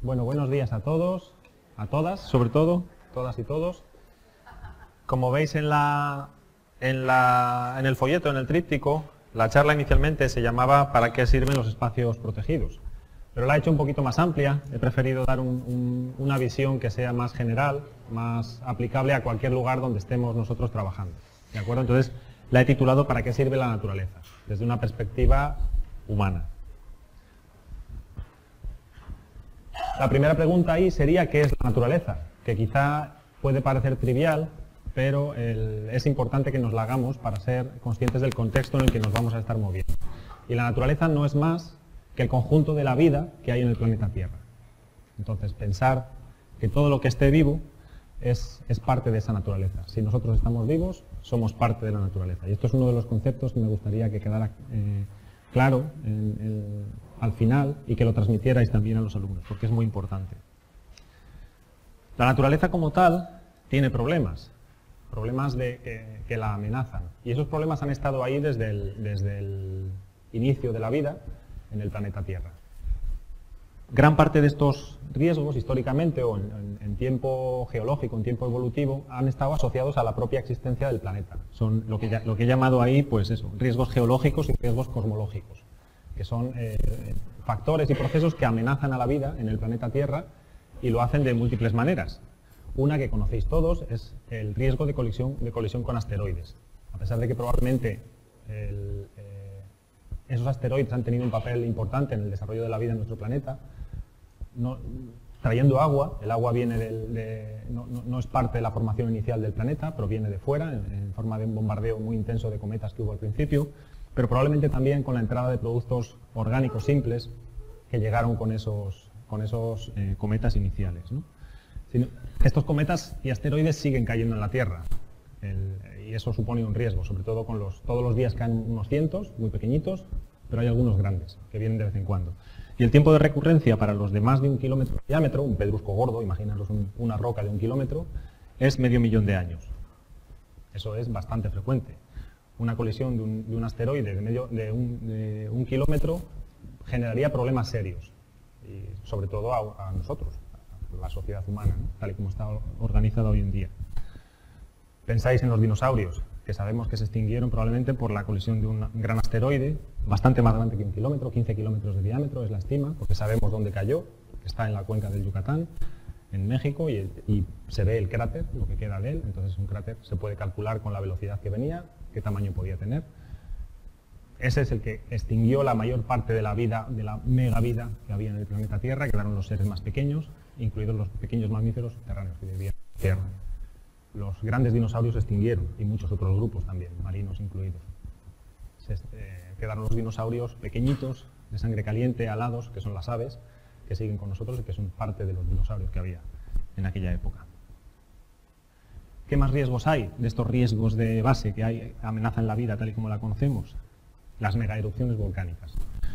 Bueno, buenos días a todos, a todas, sobre todo, todas y todos. Como veis en el folleto, en el tríptico, la charla inicialmente se llamaba ¿para qué sirven los espacios protegidos? Pero la he hecho un poquito más amplia, he preferido dar una visión que sea más general, más aplicable a cualquier lugar donde estemos nosotros trabajando. ¿De acuerdo? Entonces la he titulado ¿para qué sirve la naturaleza? Desde una perspectiva humana. La primera pregunta ahí sería ¿qué es la naturaleza? Que quizá puede parecer trivial, pero es importante que nos la hagamos para ser conscientes del contexto en el que nos vamos a estar moviendo. Y la naturaleza no es más que el conjunto de la vida que hay en el planeta Tierra. Entonces, pensar que todo lo que esté vivo es parte de esa naturaleza. Si nosotros estamos vivos, somos parte de la naturaleza. Y esto es uno de los conceptos que me gustaría que quedara claro al final y que lo transmitierais también a los alumnos, porque es muy importante. La naturaleza como tal tiene problemas que la amenazan. Y esos problemas han estado ahí desde el inicio de la vida en el planeta Tierra. Gran parte de estos riesgos, históricamente o en tiempo geológico, en tiempo evolutivo, han estado asociados a la propia existencia del planeta. Son lo que he llamado ahí, pues eso, riesgos geológicos y riesgos cosmológicos, que son factores y procesos que amenazan a la vida en el planeta Tierra y lo hacen de múltiples maneras. Una que conocéis todos es el riesgo de colisión con asteroides. A pesar de que probablemente esos asteroides han tenido un papel importante en el desarrollo de la vida en nuestro planeta, trayendo agua, el agua viene no es parte de la formación inicial del planeta, proviene de fuera, en forma de un bombardeo muy intenso de cometas que hubo al principio, pero probablemente también con la entrada de productos orgánicos simples que llegaron con esos cometas iniciales, ¿no? Estos cometas y asteroides siguen cayendo en la Tierra y eso supone un riesgo, sobre todo con todos los días caen unos cientos, muy pequeñitos, pero hay algunos grandes que vienen de vez en cuando. Y el tiempo de recurrencia para los de más de 1 kilómetro de diámetro, un pedrusco gordo, imaginaros una roca de 1 kilómetro, es medio millón de años. Eso es bastante frecuente. Una colisión de un asteroide de 1 kilómetro generaría problemas serios, y sobre todo a nosotros, a la sociedad humana, ¿no? Tal y como está organizada hoy en día. Pensáis en los dinosaurios, que sabemos que se extinguieron probablemente por la colisión de un gran asteroide, bastante más grande que 1 kilómetro, 15 kilómetros de diámetro es la estima, porque sabemos dónde cayó, que está en la cuenca del Yucatán, en México, y se ve el cráter, lo que queda de él. Entonces un cráter se puede calcular con la velocidad que venía, qué tamaño podía tener. Ese es el que extinguió la mayor parte de la vida, de la megavida que había en el planeta Tierra, quedaron los seres más pequeños, incluidos los pequeños mamíferos terráneos que vivían en la Tierra. Los grandes dinosaurios se extinguieron, y muchos otros grupos también, marinos incluidos. Quedaron los dinosaurios pequeñitos, de sangre caliente, alados, que son las aves, que siguen con nosotros y que son parte de los dinosaurios que había en aquella época. ¿Qué más riesgos hay de estos riesgos de base que amenazan la vida tal y como la conocemos? Las megaerupciones volcánicas.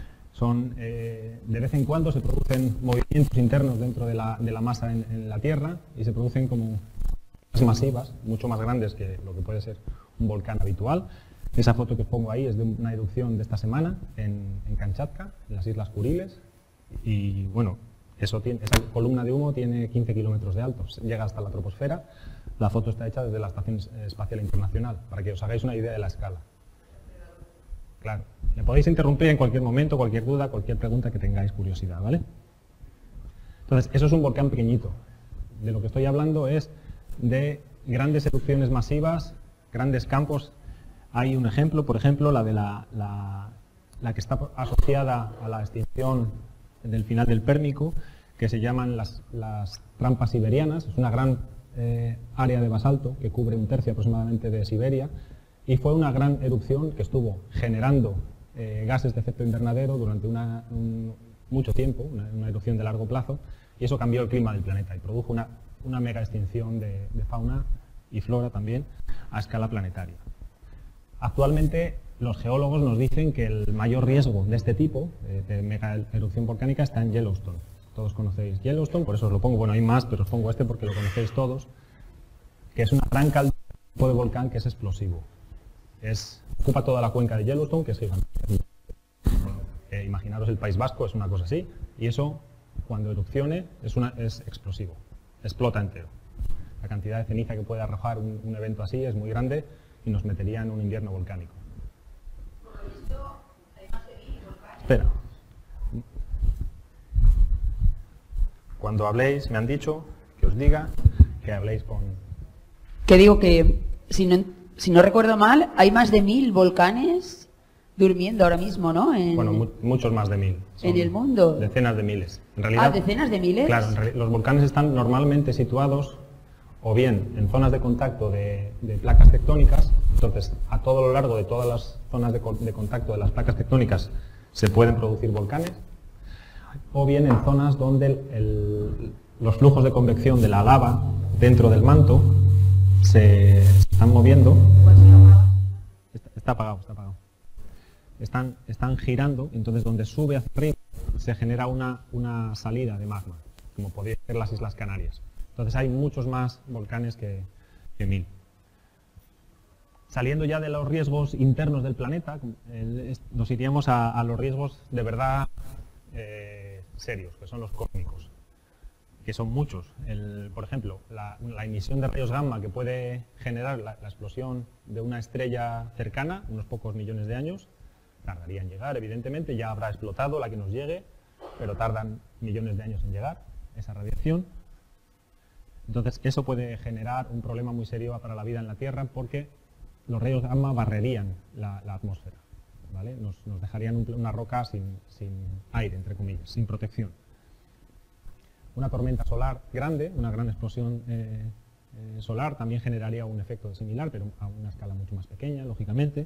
De vez en cuando se producen movimientos internos dentro de la masa en la Tierra y se producen como masivas, mucho más grandes que lo que puede ser un volcán habitual. Esa foto que os pongo ahí es de una erupción de esta semana en Kamchatka, en las Islas Kuriles, y bueno, esa columna de humo tiene 15 kilómetros de alto, llega hasta la troposfera. La foto está hecha desde la Estación Espacial Internacional, para que os hagáis una idea de la escala. Claro, me podéis interrumpir en cualquier momento, cualquier duda, cualquier pregunta que tengáis curiosidad, ¿vale? Entonces, eso es un volcán pequeñito. De lo que estoy hablando es de grandes erupciones masivas, grandes campos. Hay un ejemplo, por ejemplo, la de la que está asociada a la extinción del final del Pérmico, que se llaman las trampas siberianas. Es una gran área de basalto que cubre 1/3 aproximadamente de Siberia, y fue una gran erupción que estuvo generando gases de efecto invernadero durante mucho tiempo, una erupción de largo plazo, y eso cambió el clima del planeta y produjo una mega extinción de fauna y flora también a escala planetaria. Actualmente los geólogos nos dicen que el mayor riesgo de este tipo de mega erupción volcánica está en Yellowstone. Todos conocéis Yellowstone, por eso os lo pongo, bueno, hay más, pero os pongo este porque lo conocéis todos, que es una gran caldera de volcán que es explosivo. Ocupa toda la cuenca de Yellowstone, que es gigante. Imaginaros el País Vasco, es una cosa así, y eso cuando erupcione es explosivo, explota entero. La cantidad de ceniza que puede arrojar un evento así es muy grande y nos metería en un invierno volcánico. Espera. Cuando habléis, me han dicho que os diga que habléis con... Que digo que, si no recuerdo mal, hay más de 1000 volcanes durmiendo ahora mismo, ¿no? Bueno, muchos más de 1000. En el mundo. Decenas de miles. En realidad, ¿decenas de miles? Claro, los volcanes están normalmente situados o bien en zonas de contacto de placas tectónicas. Entonces, a todo lo largo de todas las zonas de contacto de las placas tectónicas se pueden producir volcanes, o bien en zonas donde los flujos de convección de la lava dentro del manto se están moviendo. Está apagado, está apagado. Están girando, entonces donde sube hacia arriba se genera una salida de magma, como podría ser las Islas Canarias. Entonces hay muchos más volcanes que 1000. Saliendo ya de los riesgos internos del planeta, nos iríamos a los riesgos de verdad serios, que son los cósmicos, que son muchos. Por ejemplo, la emisión de rayos gamma que puede generar la explosión de una estrella cercana, unos pocos millones de años, tardaría en llegar, evidentemente, ya habrá explotado la que nos llegue, pero tardan millones de años en llegar, esa radiación. Entonces, eso puede generar un problema muy serio para la vida en la Tierra, porque los rayos gamma barrerían la atmósfera, ¿vale? Nos dejarían una roca sin aire, entre comillas, sin protección. Una tormenta solar grande, una gran explosión solar, también generaría un efecto similar, pero a una escala mucho más pequeña, lógicamente.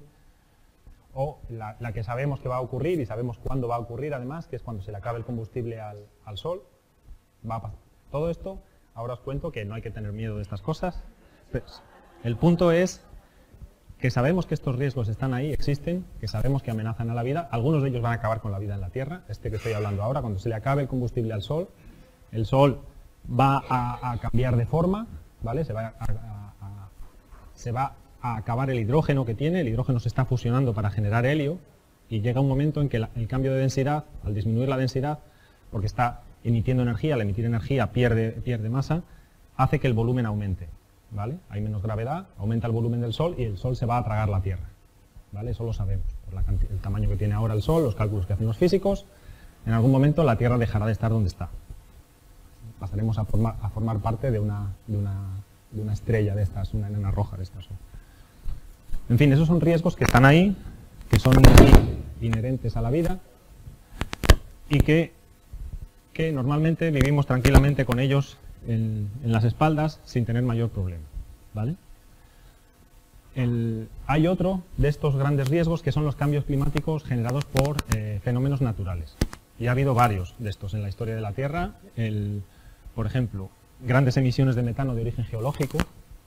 O la que sabemos que va a ocurrir, y sabemos cuándo va a ocurrir además, que es cuando se le acabe el combustible al Sol. Va a pasar. Todo esto, ahora os cuento que no hay que tener miedo de estas cosas. Pues, el punto es que sabemos que estos riesgos están ahí, existen, que sabemos que amenazan a la vida. Algunos de ellos van a acabar con la vida en la Tierra. Este que estoy hablando ahora, cuando se le acabe el combustible al Sol, el Sol va a cambiar de forma, ¿vale? Se va a acabar el hidrógeno que tiene. El hidrógeno se está fusionando para generar helio, y llega un momento en que el cambio de densidad, al disminuir la densidad, porque está emitiendo energía, al emitir energía pierde masa, hace que el volumen aumente, ¿vale? Hay menos gravedad, aumenta el volumen del Sol y el Sol se va a tragar la Tierra, ¿vale? Eso lo sabemos, por el tamaño que tiene ahora el Sol, los cálculos que hacen los físicos. En algún momento la Tierra dejará de estar donde está. Pasaremos a formar parte de una estrella de estas, una enana roja de estas. En fin, esos son riesgos que están ahí, que son inherentes a la vida y que normalmente vivimos tranquilamente con ellos en las espaldas sin tener mayor problema, ¿vale? Hay otro de estos grandes riesgos, que son los cambios climáticos generados por fenómenos naturales. Y ha habido varios de estos en la historia de la Tierra. Por ejemplo, grandes emisiones de metano de origen geológico,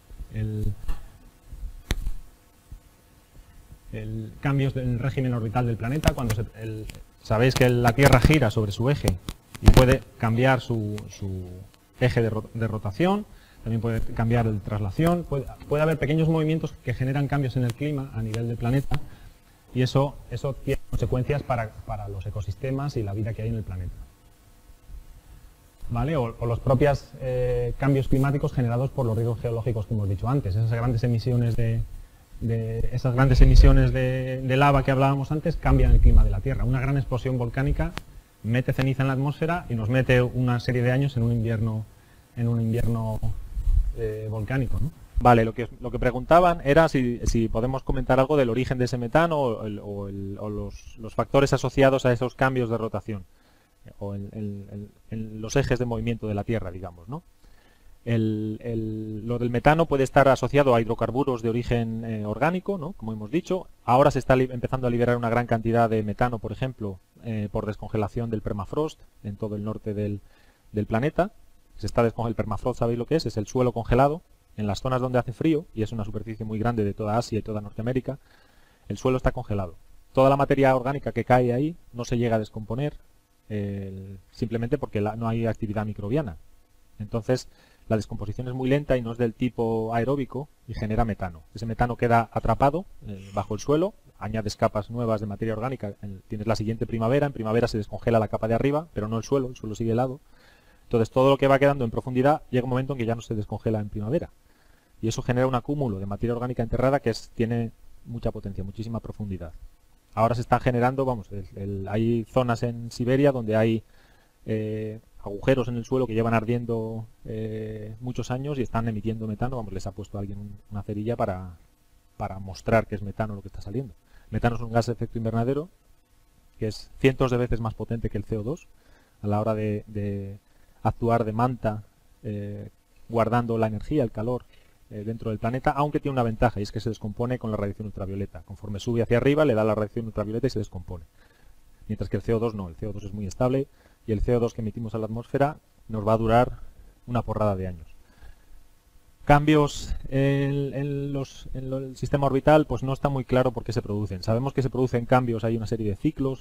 cambios del régimen orbital del planeta, cuando sabéis que la Tierra gira sobre su eje y puede cambiar su eje de rotación, también puede cambiar de traslación, puede haber pequeños movimientos que generan cambios en el clima a nivel del planeta, y eso tiene consecuencias para los ecosistemas y la vida que hay en el planeta, ¿vale? O los propios cambios climáticos generados por los riesgos geológicos que hemos dicho antes, esas grandes emisiones de lava que hablábamos antes cambian el clima de la Tierra. Una gran explosión volcánica mete ceniza en la atmósfera y nos mete una serie de años en un invierno volcánico, ¿no? Vale, lo que preguntaban era si podemos comentar algo del origen de ese metano o los factores asociados a esos cambios de rotación o en los ejes de movimiento de la Tierra, digamos, ¿no? Lo del metano puede estar asociado a hidrocarburos de origen orgánico, ¿no? Como hemos dicho. Ahora se está empezando a liberar una gran cantidad de metano, por ejemplo, por descongelación del permafrost en todo el norte del planeta. El permafrost, ¿sabéis lo que es? Es el suelo congelado. En las zonas donde hace frío, y es una superficie muy grande de toda Asia y toda Norteamérica, el suelo está congelado. Toda la materia orgánica que cae ahí no se llega a descomponer, simplemente porque no hay actividad microbiana. Entonces, la descomposición es muy lenta y no es del tipo aeróbico y genera metano. Ese metano queda atrapado bajo el suelo, añades capas nuevas de materia orgánica, tienes la siguiente primavera, en primavera se descongela la capa de arriba, pero no el suelo sigue helado. Entonces todo lo que va quedando en profundidad llega un momento en que ya no se descongela en primavera. Y eso genera un acúmulo de materia orgánica enterrada que tiene mucha potencia, muchísima profundidad. Ahora se están generando, vamos, hay zonas en Siberia donde hay agujeros en el suelo que llevan ardiendo muchos años y están emitiendo metano. Vamos, les ha puesto alguien una cerilla para mostrar que es metano lo que está saliendo. Metano es un gas de efecto invernadero que es cientos de veces más potente que el CO2 a la hora de actuar de manta, guardando la energía, el calor dentro del planeta, aunque tiene una ventaja y es que se descompone con la radiación ultravioleta. Conforme sube hacia arriba le da la radiación ultravioleta y se descompone. Mientras que el CO2 no, el CO2 es muy estable y el CO2 que emitimos a la atmósfera nos va a durar una porrada de años. Cambios en el sistema orbital, pues no está muy claro por qué se producen. Sabemos que se producen cambios, hay una serie de ciclos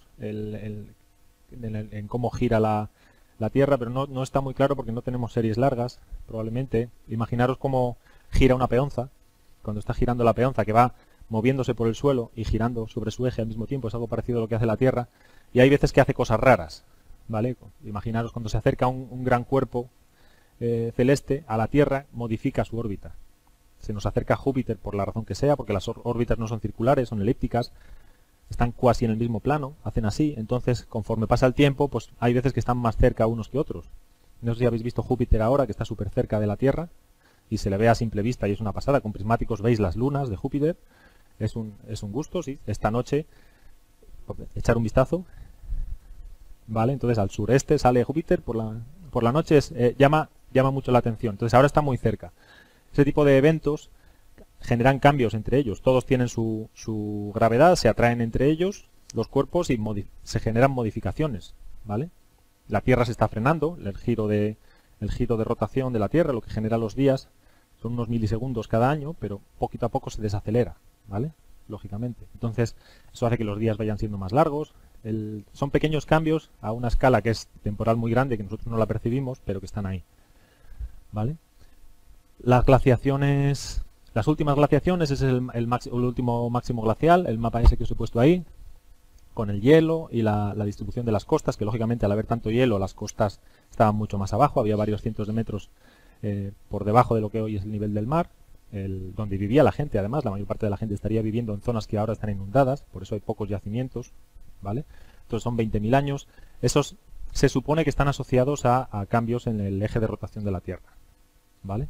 en cómo gira la Tierra, pero no está muy claro porque no tenemos series largas, probablemente. Imaginaros cómo gira una peonza, cuando está girando la peonza, que va moviéndose por el suelo y girando sobre su eje al mismo tiempo, es algo parecido a lo que hace la Tierra, y hay veces que hace cosas raras, ¿vale? Imaginaros cuando se acerca un gran cuerpo celeste a la Tierra, modifica su órbita. Se nos acerca Júpiter por la razón que sea, porque las órbitas no son circulares, son elípticas, están casi en el mismo plano, hacen así, entonces conforme pasa el tiempo, pues hay veces que están más cerca unos que otros. No sé si habéis visto Júpiter ahora, que está súper cerca de la Tierra, y se le ve a simple vista y es una pasada. Con prismáticos veis las lunas de Júpiter, es un gusto, sí. Esta noche, echar un vistazo, ¿vale? Entonces al sureste sale Júpiter por la noche, llama mucho la atención. Entonces ahora está muy cerca. Ese tipo de eventos generan cambios entre ellos. Todos tienen su gravedad, se atraen entre ellos los cuerpos y se generan modificaciones, ¿vale? La Tierra se está frenando, el giro de rotación de la Tierra, lo que genera los días, son unos milisegundos cada año, pero poquito a poco se desacelera, ¿vale? Lógicamente. Entonces, eso hace que los días vayan siendo más largos. Son pequeños cambios a una escala que es temporal muy grande, que nosotros no la percibimos, pero que están ahí, ¿vale? Las glaciaciones, las últimas glaciaciones es el último máximo glacial, el mapa ese que os he puesto ahí, con el hielo y la distribución de las costas, que lógicamente al haber tanto hielo las costas estaban mucho más abajo, había varios cientos de metros por debajo de lo que hoy es el nivel del mar, donde vivía la gente. Además, la mayor parte de la gente estaría viviendo en zonas que ahora están inundadas, por eso hay pocos yacimientos, ¿vale? Entonces son 20.000 años. Esos se supone que están asociados a cambios en el eje de rotación de la Tierra, ¿vale?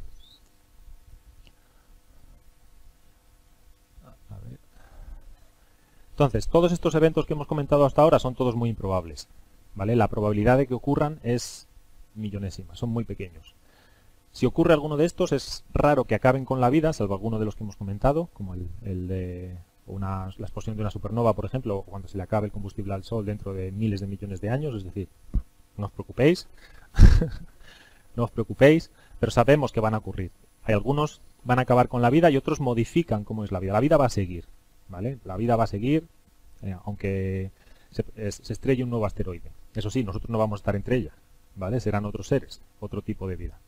Entonces, todos estos eventos que hemos comentado hasta ahora son todos muy improbables, ¿vale? La probabilidad de que ocurran es millonésima, son muy pequeños. Si ocurre alguno de estos, es raro que acaben con la vida, salvo alguno de los que hemos comentado, como el de la explosión de una supernova, por ejemplo, o cuando se le acabe el combustible al Sol dentro de miles de millones de años, es decir, no os preocupéis, no os preocupéis, pero sabemos que van a ocurrir. Hay algunos van a acabar con la vida y otros modifican cómo es la vida. La vida va a seguir, ¿vale? La vida va a seguir, aunque se estrelle un nuevo asteroide. Eso sí, nosotros no vamos a estar entre ellas, ¿vale? Serán otros seres, otro tipo de vida.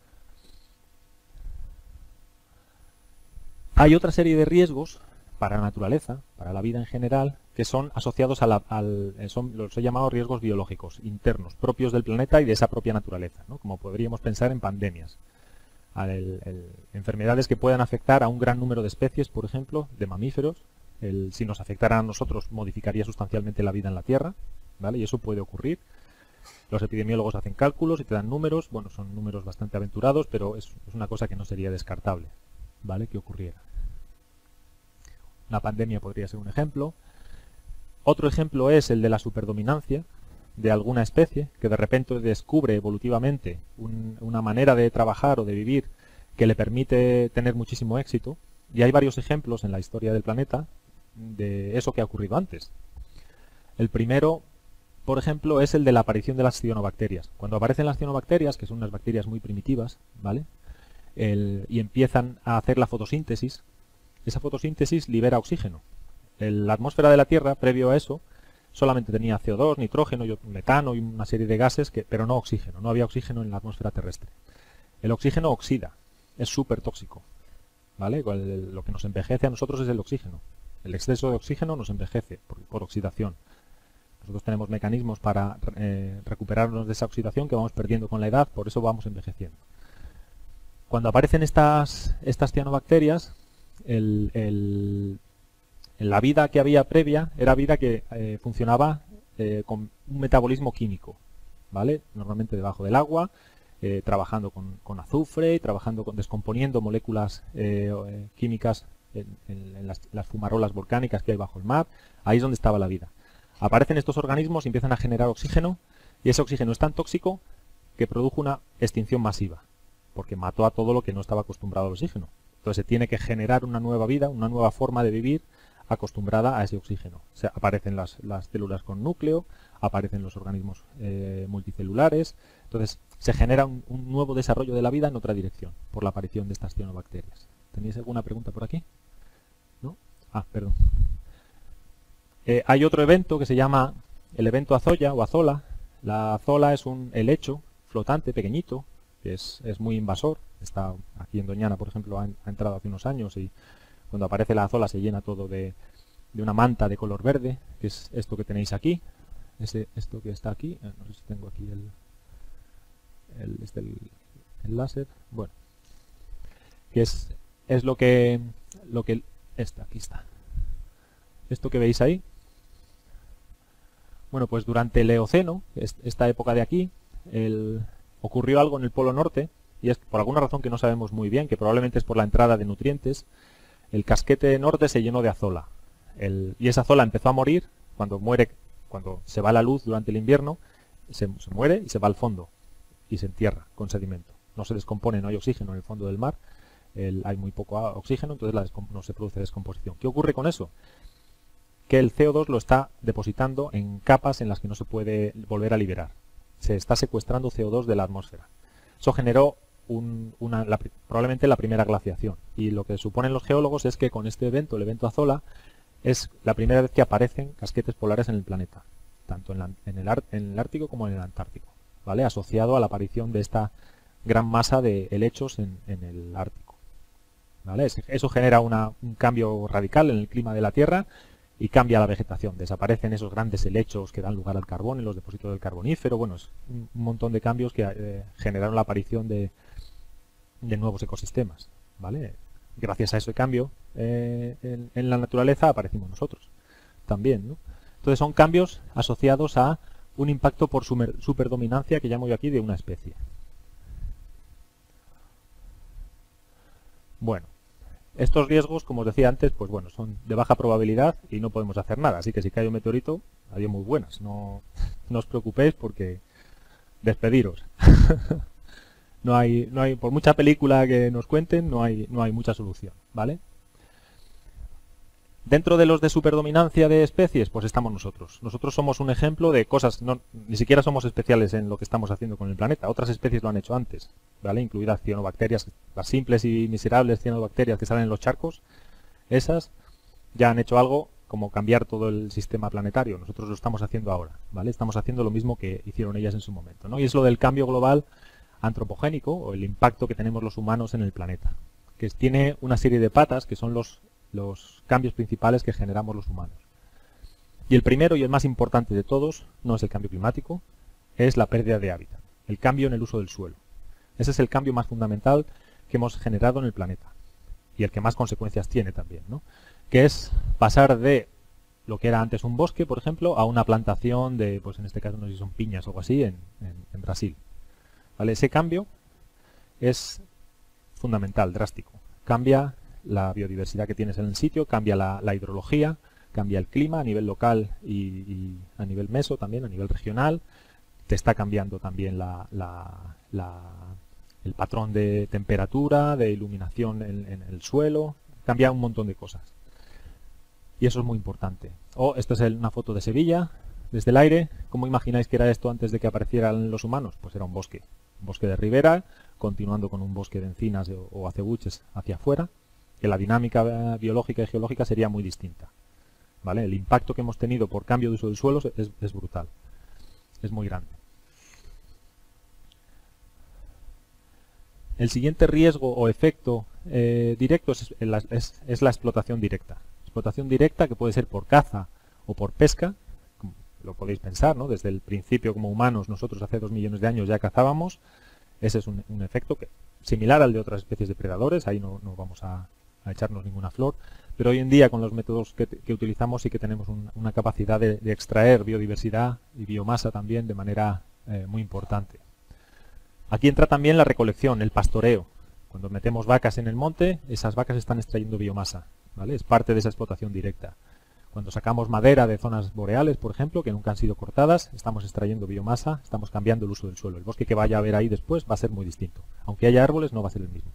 Hay otra serie de riesgos para la naturaleza, para la vida en general, que son asociados los he llamado riesgos biológicos, internos, propios del planeta y de esa propia naturaleza, ¿no? Como podríamos pensar en pandemias. Enfermedades que puedan afectar a un gran número de especies, por ejemplo, de mamíferos. Si nos afectara a nosotros, modificaría sustancialmente la vida en la Tierra, ¿vale? Y eso puede ocurrir. Los epidemiólogos hacen cálculos y te dan números. Bueno, son números bastante aventurados, pero es una cosa que no sería descartable, ¿vale? Que ocurriera. Una pandemia podría ser un ejemplo. Otro ejemplo es el de la superdominancia de alguna especie que de repente descubre evolutivamente una manera de trabajar o de vivir que le permite tener muchísimo éxito. Y hay varios ejemplos en la historia del planeta de eso que ha ocurrido antes. El primero, por ejemplo, es el de la aparición de las cianobacterias. Cuando aparecen las cianobacterias, que son unas bacterias muy primitivas, ¿vale? Y empiezan a hacer la fotosíntesis, esa fotosíntesis libera oxígeno. La atmósfera de la Tierra, previo a eso, solamente tenía CO2, nitrógeno, metano y una serie de gases, pero no oxígeno. No había oxígeno en la atmósfera terrestre. El oxígeno oxida, es súper tóxico, ¿vale? Lo que nos envejece a nosotros es el oxígeno. El exceso de oxígeno nos envejece por oxidación. Nosotros tenemos mecanismos para recuperarnos de esa oxidación que vamos perdiendo con la edad, por eso vamos envejeciendo. Cuando aparecen estas cianobacterias, la vida que había previa era vida que funcionaba con un metabolismo químico, ¿vale? Normalmente debajo del agua, trabajando con azufre, descomponiendo moléculas químicas en las fumarolas volcánicas que hay bajo el mar. Ahí es donde estaba la vida. Aparecen estos organismos y empiezan a generar oxígeno, y ese oxígeno es tan tóxico que produjo una extinción masiva, porque mató a todo lo que no estaba acostumbrado al oxígeno. Entonces se tiene que generar una nueva vida, una nueva forma de vivir acostumbrada a ese oxígeno. O sea, aparecen las células con núcleo, aparecen los organismos multicelulares. Entonces se genera un nuevo desarrollo de la vida en otra dirección, por la aparición de estas cianobacterias. ¿Tenéis alguna pregunta por aquí? ¿No? Ah, perdón. Hay otro evento que se llama el evento Azolla o Azola. La Azola es un helecho flotante pequeñito, que es muy invasor. Está aquí en Doñana, por ejemplo, ha entrado hace unos años, y cuando aparece la Azola se llena todo de una manta de color verde, que es esto que tenéis aquí. Esto que está aquí, no sé si tengo aquí el láser. Bueno, que es lo que aquí está. Esto que veis ahí. Bueno, pues durante el Eoceno, esta época de aquí, ocurrió algo en el Polo Norte, y es por alguna razón que no sabemos muy bien, que probablemente es por la entrada de nutrientes. El casquete norte se llenó de azola, y esa azola empezó a morir cuando se va la luz durante el invierno, se muere y se va al fondo y se entierra con sedimento. No se descompone, no hay oxígeno en el fondo del mar, hay muy poco oxígeno, entonces no se produce descomposición. ¿Qué ocurre con eso? Que el CO2 lo está depositando en capas en las que no se puede volver a liberar. Se está secuestrando CO2 de la atmósfera. Eso generó probablemente la primera glaciación. Y lo que suponen los geólogos es que con este evento, el evento Azola, es la primera vez que aparecen casquetes polares en el planeta, tanto en el Ártico como en el Antártico, ¿vale? Asociado a la aparición de esta gran masa de helechos en el Ártico, ¿vale? Eso genera un cambio radical en el clima de la Tierra y cambia la vegetación. Desaparecen esos grandes helechos que dan lugar al carbón en los depósitos del carbonífero. Bueno, es un montón de cambios que generaron la aparición de nuevos ecosistemas, ¿vale? Gracias a ese cambio en la naturaleza aparecimos nosotros también, ¿no? Entonces son cambios asociados a un impacto por superdominancia, que llamo yo aquí, de una especie. Bueno, estos riesgos, como os decía antes, pues bueno, son de baja probabilidad y no podemos hacer nada. Así que si cae un meteorito, adiós muy buenas. No os preocupéis, porque despediros. No hay, por mucha película que nos cuenten, no hay mucha solución, ¿vale? Dentro de los de superdominancia de especies, pues estamos nosotros. Nosotros somos un ejemplo de cosas, ni siquiera somos especiales en lo que estamos haciendo con el planeta. Otras especies lo han hecho antes, ¿vale? Incluidas cianobacterias, las simples y miserables cianobacterias que salen en los charcos. Esas ya han hecho algo como cambiar todo el sistema planetario. Nosotros lo estamos haciendo ahora, ¿vale? Estamos haciendo lo mismo que hicieron ellas en su momento, ¿no? Y es lo del cambio global antropogénico, o el impacto que tenemos los humanos en el planeta, que tiene una serie de patas que son los cambios principales que generamos los humanos. Y el primero y el más importante de todos no es el cambio climático, es la pérdida de hábitat, el cambio en el uso del suelo. Ese es el cambio más fundamental que hemos generado en el planeta, y el que más consecuencias tiene también, ¿no? Que es pasar de lo que era antes un bosque, por ejemplo, a una plantación de, pues en este caso no sé si son piñas o algo así, en Brasil. ¿Vale? Ese cambio es fundamental, drástico. Cambia la biodiversidad que tienes en el sitio, cambia la hidrología, cambia el clima a nivel local y a nivel meso también, a nivel regional. Te está cambiando también el patrón de temperatura, de iluminación en el suelo. Cambia un montón de cosas. Y eso es muy importante. Esta es una foto de Sevilla, desde el aire. ¿Cómo imagináis que era esto antes de que aparecieran los humanos? Pues era un bosque de ribera, continuando con un bosque de encinas o acebuches hacia afuera, que la dinámica biológica y geológica sería muy distinta, ¿vale? El impacto que hemos tenido por cambio de uso del suelo es brutal, es muy grande. El siguiente riesgo o efecto directo es la explotación directa. Explotación directa, que puede ser por caza o por pesca, como lo podéis pensar, ¿no? Desde el principio, como humanos, nosotros hace 2 millones de años ya cazábamos. Ese es un efecto similar al de otras especies de predadores, ahí no vamos a echarnos ninguna flor, pero hoy en día con los métodos que utilizamos sí que tenemos una capacidad de extraer biodiversidad y biomasa también de manera muy importante. Aquí entra también la recolección, el pastoreo. Cuando metemos vacas en el monte, esas vacas están extrayendo biomasa, ¿vale? Es parte de esa explotación directa. Cuando sacamos madera de zonas boreales, por ejemplo, que nunca han sido cortadas, estamos extrayendo biomasa, estamos cambiando el uso del suelo. El bosque que vaya a haber ahí después va a ser muy distinto. Aunque haya árboles, no va a ser el mismo.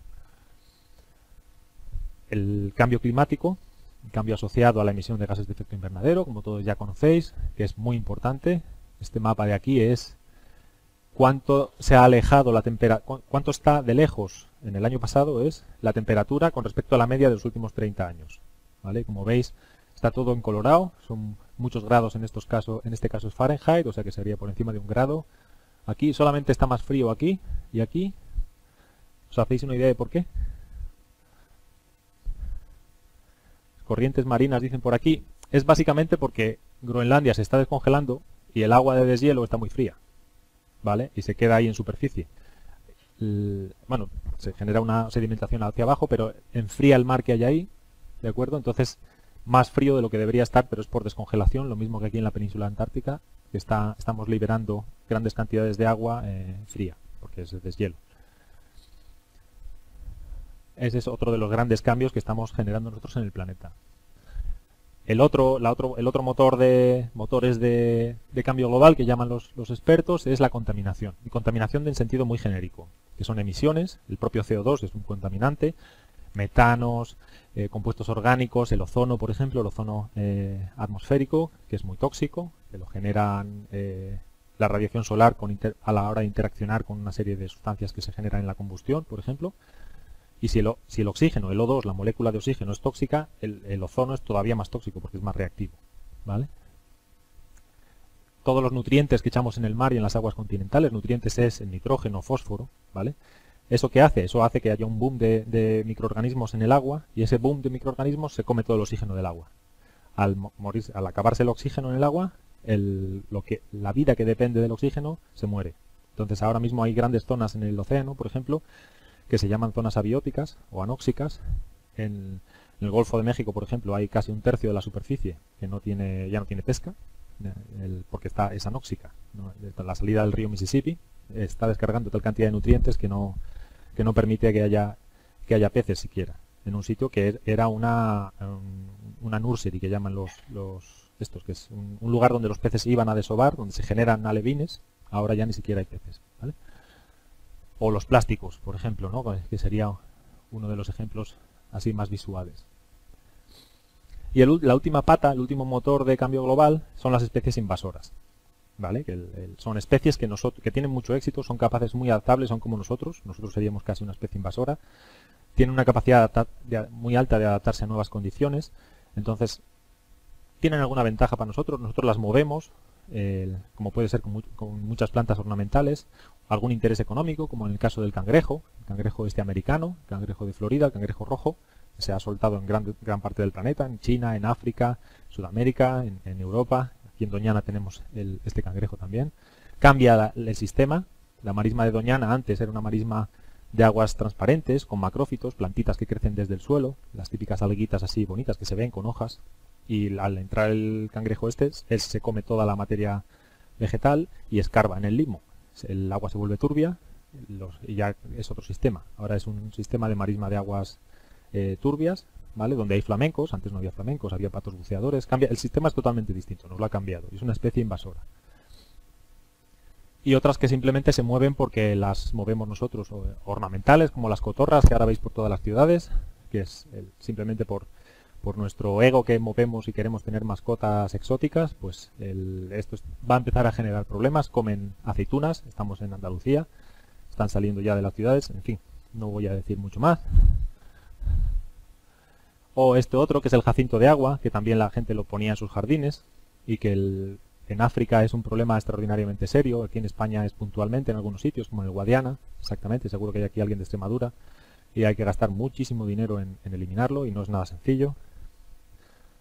El cambio climático, el cambio asociado a la emisión de gases de efecto invernadero, como todos ya conocéis, que es muy importante. Este mapa de aquí es cuánto se ha alejado la temperatura, cuánto está de lejos en el año pasado es la temperatura con respecto a la media de los últimos 30 años. ¿Vale? Como veis, está todo en colorado, son muchos grados en este caso es Fahrenheit, o sea que sería por encima de 1 grado. Aquí solamente está más frío aquí y aquí. ¿Os hacéis una idea de por qué? Corrientes marinas dicen por aquí. Es básicamente porque Groenlandia se está descongelando y el agua de deshielo está muy fría, ¿vale? Y se queda ahí en superficie. Bueno, se genera una sedimentación hacia abajo, pero enfría el mar que hay ahí, ¿de acuerdo? Entonces, más frío de lo que debería estar, pero es por descongelación, lo mismo que aquí en la península antártica, que estamos liberando grandes cantidades de agua fría, porque es deshielo. Ese es otro de los grandes cambios que estamos generando nosotros en el planeta. El otro motores de cambio global que llaman los expertos es la contaminación. Y contaminación en sentido muy genérico, que son emisiones, el propio CO2 es un contaminante, metanos, compuestos orgánicos, el ozono, por ejemplo, el ozono atmosférico, que es muy tóxico, que lo generan la radiación solar a la hora de interaccionar con una serie de sustancias que se generan en la combustión, por ejemplo. Y si el oxígeno, el O2, la molécula de oxígeno es tóxica, el ozono es todavía más tóxico porque es más reactivo, ¿vale? Todos los nutrientes que echamos en el mar y en las aguas continentales, nutrientes es el nitrógeno, fósforo, ¿vale? ¿Eso qué hace? Eso hace que haya un boom de microorganismos en el agua y ese boom de microorganismos se come todo el oxígeno del agua. Al acabarse el oxígeno en el agua, la vida que depende del oxígeno se muere. Entonces ahora mismo hay grandes zonas en el océano, por ejemplo, que se llaman zonas abióticas o anóxicas. En el Golfo de México, por ejemplo, hay casi 1/3 de la superficie que ya no tiene pesca, porque es anóxica, ¿no? La salida del río Mississippi está descargando tal cantidad de nutrientes que no permite que haya peces siquiera. En un sitio que era una nursery, que llaman estos, que es un lugar donde los peces iban a desovar, donde se generan alevines, ahora ya ni siquiera hay peces, ¿vale? O los plásticos, por ejemplo, ¿no? Que sería uno de los ejemplos así más visuales. Y la última pata, el último motor de cambio global, son las especies invasoras, ¿vale? Son especies que tienen mucho éxito, son capaces, muy adaptables, son como nosotros seríamos casi una especie invasora, tienen una capacidad muy alta de adaptarse a nuevas condiciones, entonces tienen alguna ventaja para nosotros las movemos, como puede ser con muchas plantas ornamentales, algún interés económico, como en el caso del cangrejo, el cangrejo americano, el cangrejo de Florida, el cangrejo rojo, que se ha soltado en gran parte del planeta, en China, en África, Sudamérica, en Europa. Aquí en Doñana tenemos este cangrejo también. Cambia el sistema. La marisma de Doñana antes era una marisma de aguas transparentes, con macrófitos, plantitas que crecen desde el suelo, las típicas alguitas así bonitas que se ven con hojas, y al entrar el cangrejo él se come toda la materia vegetal y escarba en el limo. El agua se vuelve turbia y ya es otro sistema. Ahora es un sistema de marisma de aguas turbias, ¿vale? Donde hay flamencos, antes no había flamencos, había patos buceadores. El sistema es totalmente distinto, nos lo ha cambiado. Es una especie invasora. Y otras que simplemente se mueven porque las movemos nosotros, ornamentales, como las cotorras que ahora veis por todas las ciudades, que es simplemente por nuestro ego que movemos y queremos tener mascotas exóticas, pues esto va a empezar a generar problemas. Comen aceitunas, estamos en Andalucía, están saliendo ya de las ciudades, en fin, no voy a decir mucho más. O este otro, que es el jacinto de agua, que también la gente lo ponía en sus jardines, y que en África es un problema extraordinariamente serio, aquí en España es puntualmente en algunos sitios, como en el Guadiana, exactamente, seguro que hay aquí alguien de Extremadura, y hay que gastar muchísimo dinero en eliminarlo, y no es nada sencillo.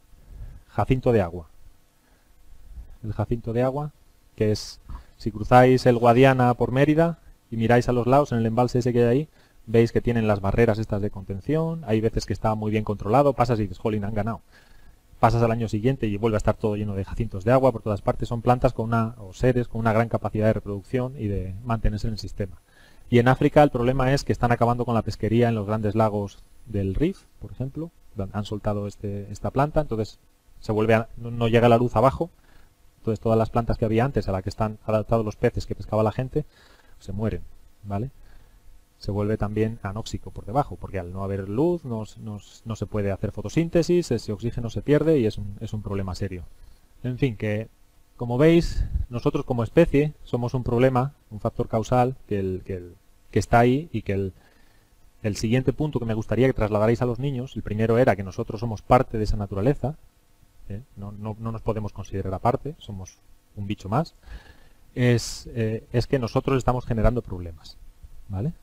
jacinto de agua. El jacinto de agua, que es, si cruzáis el Guadiana por Mérida y miráis a los lados en el embalse ese que hay ahí, veis que tienen las barreras estas de contención, hay veces que está muy bien controlado, pasas y dices, jolín, han ganado. Pasas al año siguiente y vuelve a estar todo lleno de jacintos de agua por todas partes. Son plantas o seres con una gran capacidad de reproducción y de mantenerse en el sistema. Y en África el problema es que están acabando con la pesquería en los grandes lagos del Rif, por ejemplo. Han soltado esta planta, entonces no llega la luz abajo. Entonces todas las plantas que había antes, a las que están adaptados los peces que pescaba la gente, se mueren, ¿vale? Se vuelve también anóxico por debajo, porque al no haber luz no se puede hacer fotosíntesis, ese oxígeno se pierde y es un problema serio. En fin, que como veis, nosotros como especie somos un problema, un factor causal que está ahí, y que el siguiente punto que me gustaría que trasladarais a los niños, el primero era que nosotros somos parte de esa naturaleza, no nos podemos considerar aparte, somos un bicho más, es que nosotros estamos generando problemas, ¿vale?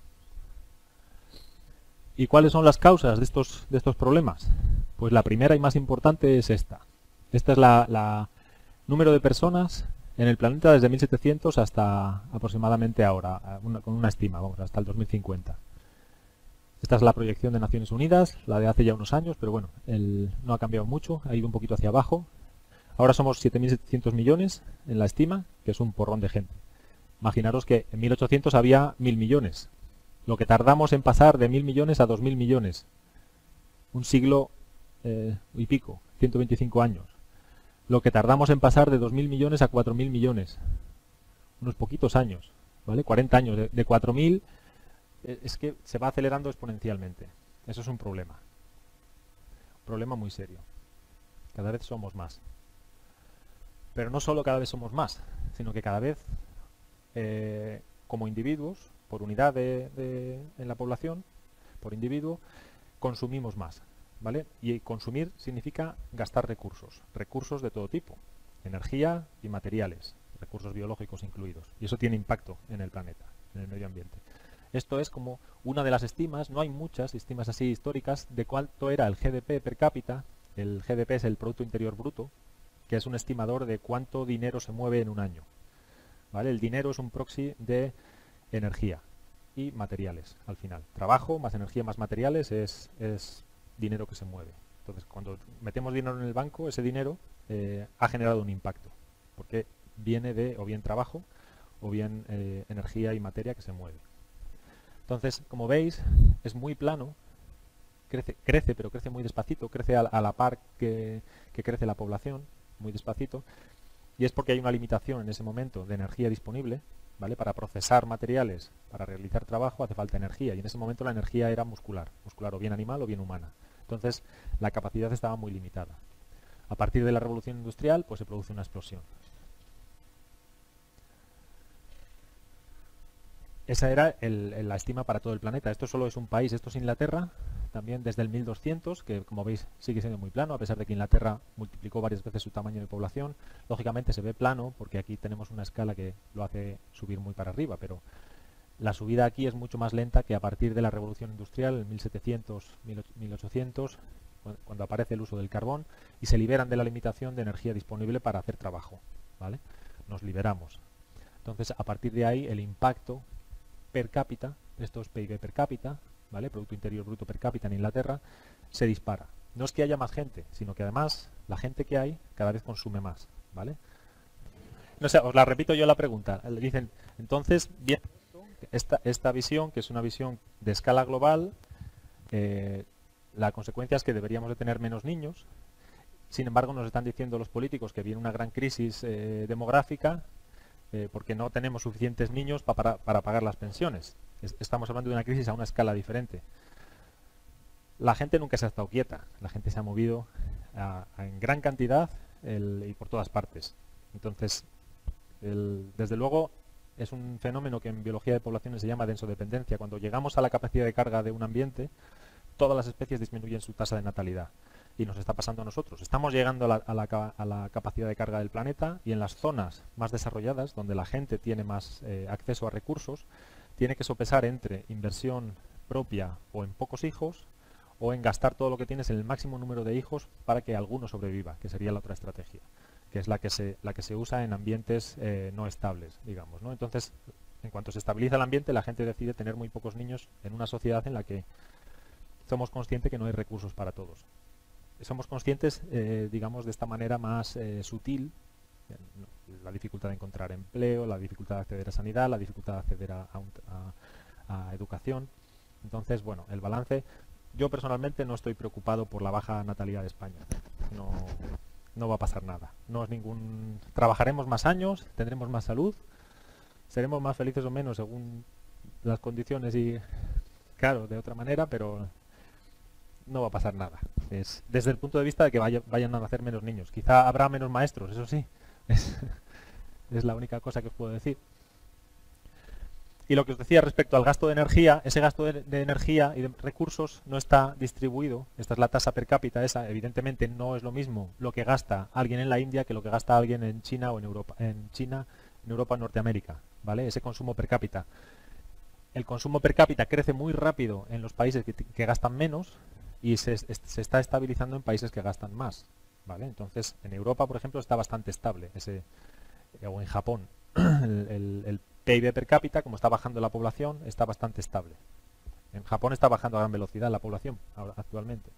¿Y cuáles son las causas de estos problemas? Pues la primera y más importante es esta. Esta es la número de personas en el planeta desde 1700 hasta aproximadamente ahora, con una estima, vamos, hasta el 2050. Esta es la proyección de Naciones Unidas, la de hace ya unos años, pero bueno, no ha cambiado mucho, ha ido un poquito hacia abajo. Ahora somos 7.700 millones en la estima, que es un porrón de gente. Imaginaros que en 1800 había 1.000 millones. Lo que tardamos en pasar de 1.000 millones a 2.000 millones. Un siglo y pico, 125 años. Lo que tardamos en pasar de 2.000 millones a 4.000 millones. Unos poquitos años, ¿vale? 40 años. De 4.000 es que se va acelerando exponencialmente. Eso es un problema. Un problema muy serio. Cada vez somos más. Pero no solo cada vez somos más, sino que cada vez, como individuos, por unidad en la población, por individuo, consumimos más, ¿vale? Y consumir significa gastar recursos de todo tipo, energía y materiales, recursos biológicos incluidos. Y eso tiene impacto en el planeta, en el medio ambiente. Esto es como una de las estimas, no hay muchas estimas así históricas, de cuánto era el GDP per cápita. El GDP es el Producto Interior Bruto, que es un estimador de cuánto dinero se mueve en un año, ¿vale? El dinero es un proxy de energía y materiales al final. Trabajo más energía más materiales es dinero que se mueve. Entonces, cuando metemos dinero en el banco, ese dinero ha generado un impacto, porque viene de o bien trabajo o bien energía y materia que se mueve. Entonces, como veis, es muy plano, crece, pero crece muy despacito, crece a la par que crece la población, muy despacito, y es porque hay una limitación en ese momento de energía disponible, ¿vale? Para procesar materiales, para realizar trabajo, hace falta energía, y en ese momento la energía era muscular o bien animal o bien humana. Entonces, la capacidad estaba muy limitada. A partir de la revolución industrial, pues se produce una explosión. Esa era la estima para todo el planeta. Esto solo es un país, esto es Inglaterra, también desde el 1200, que como veis sigue siendo muy plano, a pesar de que Inglaterra multiplicó varias veces su tamaño de población. Lógicamente se ve plano, porque aquí tenemos una escala que lo hace subir muy para arriba, pero la subida aquí es mucho más lenta que a partir de la revolución industrial, en 1700, 1800, cuando aparece el uso del carbón, y se liberan de la limitación de energía disponible para hacer trabajo, ¿vale? Nos liberamos. Entonces, a partir de ahí, el impacto per cápita, esto es PIB per cápita, ¿vale? Producto Interior Bruto per cápita en Inglaterra, se dispara. No es que haya más gente, sino que además la gente que hay cada vez consume más, ¿vale? No sé, os la repito yo la pregunta. Le dicen, entonces, bien, esta visión, que es una visión de escala global, la consecuencia es que deberíamos de tener menos niños. Sin embargo, nos están diciendo los políticos que viene una gran crisis demográfica, porque no tenemos suficientes niños para pagar las pensiones. Estamos hablando de una crisis a una escala diferente. La gente nunca se ha estado quieta, la gente se ha movido en gran cantidad y por todas partes. Entonces, desde luego, es un fenómeno que en biología de poblaciones se llama densodependencia. Cuando llegamos a la capacidad de carga de un ambiente, todas las especies disminuyen su tasa de natalidad. Y nos está pasando a nosotros. Estamos llegando a la capacidad de carga del planeta, y en las zonas más desarrolladas, donde la gente tiene más acceso a recursos, tiene que sopesar entre inversión propia o en pocos hijos, o en gastar todo lo que tienes en el máximo número de hijos para que alguno sobreviva, que sería la otra estrategia, que es la que se usa en ambientes no estables, digamos, ¿no? Entonces, en cuanto se estabiliza el ambiente, la gente decide tener muy pocos niños en una sociedad en la que somos conscientes que no hay recursos para todos. Somos conscientes, digamos, de esta manera más sutil, la dificultad de encontrar empleo, la dificultad de acceder a sanidad, la dificultad de acceder a educación. Entonces, bueno, el balance, yo personalmente no estoy preocupado por la baja natalidad de España. No va a pasar nada. No es trabajaremos más años, tendremos más salud, seremos más felices o menos según las condiciones y, claro, de otra manera, pero no va a pasar nada. Es desde el punto de vista de que vayan a nacer menos niños. Quizá habrá menos maestros, eso sí. Es la única cosa que os puedo decir. Y lo que os decía respecto al gasto de energía, ese gasto de energía y de recursos no está distribuido. Esta es la tasa per cápita, esa evidentemente no es lo mismo lo que gasta alguien en la India que lo que gasta alguien en China o en Europa, o Norteamérica, ¿vale? Ese consumo per cápita. El consumo per cápita crece muy rápido en los países que gastan menos y se está estabilizando en países que gastan más, ¿vale? Entonces, en Europa, por ejemplo, está bastante estable, o en Japón, el PIB per cápita, como está bajando la población, está bastante estable. En Japón está bajando a gran velocidad la población actualmente.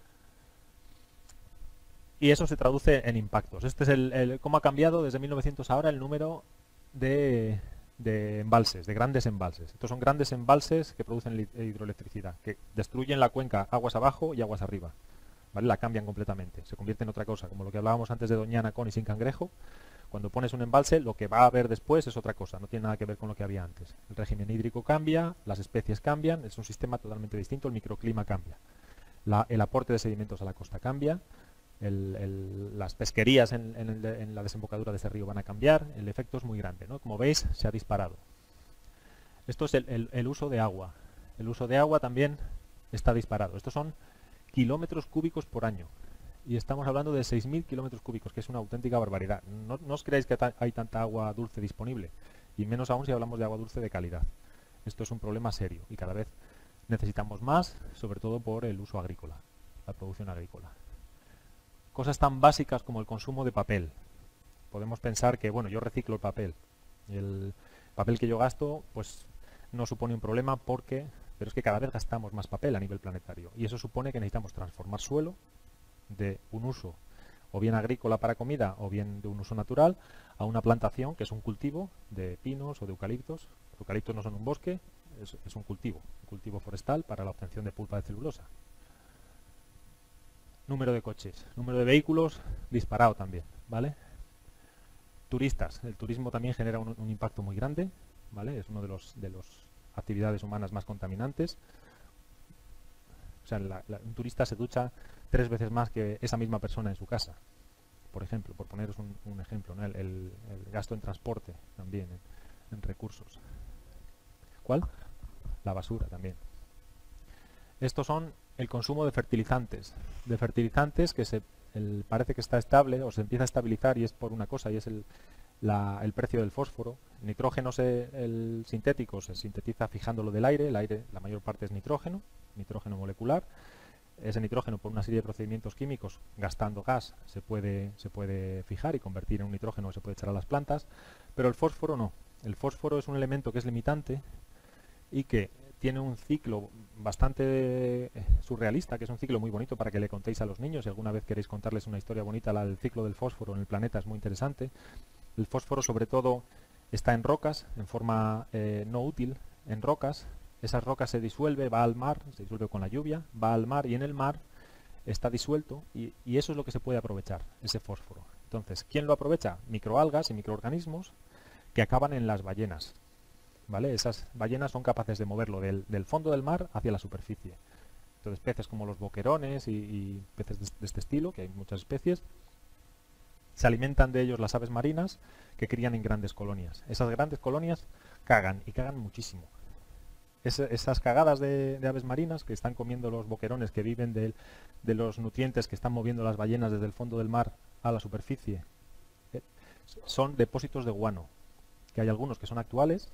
Y eso se traduce en impactos. Este es cómo ha cambiado desde 1900 ahora el número de embalses, de grandes embalses. Estos son grandes embalses que producen hidroelectricidad, que destruyen la cuenca aguas abajo y aguas arriba, ¿vale? La cambian completamente, se convierte en otra cosa, como lo que hablábamos antes de Doñana con y sin cangrejo. Cuando pones un embalse, lo que va a haber después es otra cosa, no tiene nada que ver con lo que había antes. El régimen hídrico cambia, las especies cambian, es un sistema totalmente distinto, el microclima cambia. El aporte de sedimentos a la costa cambia, las pesquerías en la desembocadura de ese río van a cambiar, el efecto es muy grande, ¿no? Como veis, se ha disparado. Esto es el uso de agua. El uso de agua también está disparado. Estos son kilómetros cúbicos por año. Y estamos hablando de 6.000 kilómetros cúbicos, que es una auténtica barbaridad. No os creáis que hay tanta agua dulce disponible, y menos aún si hablamos de agua dulce de calidad. Esto es un problema serio y cada vez necesitamos más, sobre todo por el uso agrícola, la producción agrícola. Cosas tan básicas como el consumo de papel. Podemos pensar que, bueno, yo reciclo el papel. El papel que yo gasto, pues no supone un problema pero es que cada vez gastamos más papel a nivel planetario. Y eso supone que necesitamos transformar suelo de un uso o bien agrícola para comida o bien de un uso natural a una plantación que es un cultivo de pinos o de eucaliptos. Los eucaliptos no son un bosque, es un cultivo forestal para la obtención de pulpa de celulosa. Número de coches, número de vehículos disparado también, ¿vale? Turistas, el turismo también genera un impacto muy grande, ¿vale? Es uno de las actividades humanas más contaminantes. O sea, un turista se ducha 3 veces más que esa misma persona en su casa, por ejemplo, por poneros un ejemplo, ¿no? El gasto en transporte también, en recursos. ¿Cuál? La basura también. Estos son el consumo de fertilizantes. De fertilizantes que parece que está estable o se empieza a estabilizar, y es por una cosa, y es el precio del fósforo. Nitrógeno el sintético se sintetiza fijándolo del aire. El aire, la mayor parte es nitrógeno molecular. Ese nitrógeno, por una serie de procedimientos químicos, gastando gas, se puede fijar y convertir en un nitrógeno que se puede echar a las plantas, pero el fósforo no. El fósforo es un elemento que es limitante y que tiene un ciclo bastante surrealista, que es un ciclo muy bonito para que le contéis a los niños. Si alguna vez queréis contarles una historia bonita, la del ciclo del fósforo en el planeta es muy interesante. El fósforo sobre todo está en rocas, en forma no útil, en rocas. Esas rocas se disuelve, va al mar, se disuelve con la lluvia, va al mar y en el mar está disuelto y eso es lo que se puede aprovechar, ese fósforo. Entonces, ¿quién lo aprovecha? Microalgas y microorganismos que acaban en las ballenas, ¿vale? Esas ballenas son capaces de moverlo del fondo del mar hacia la superficie. Entonces, peces como los boquerones y peces de este estilo, que hay muchas especies, se alimentan de ellos las aves marinas que crían en grandes colonias. Esas grandes colonias cagan y cagan muchísimo. Esas cagadas de aves marinas que están comiendo los boquerones que viven de los nutrientes que están moviendo las ballenas desde el fondo del mar a la superficie, son depósitos de guano, que hay algunos que son actuales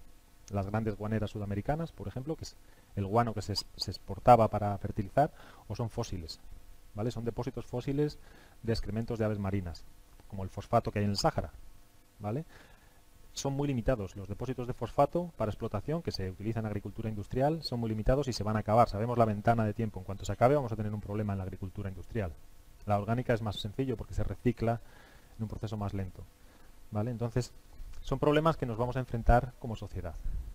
las grandes guaneras sudamericanas, por ejemplo, que es el guano que se exportaba para fertilizar, o son fósiles, ¿vale? Son depósitos fósiles de excrementos de aves marinas, como el fosfato que hay en el Sáhara, ¿vale? Son muy limitados. Los depósitos de fosfato para explotación que se utilizan en agricultura industrial son muy limitados y se van a acabar. Sabemos la ventana de tiempo. En cuanto se acabe vamos a tener un problema en la agricultura industrial. La orgánica es más sencillo porque se recicla en un proceso más lento, ¿vale? Entonces, son problemas que nos vamos a enfrentar como sociedad.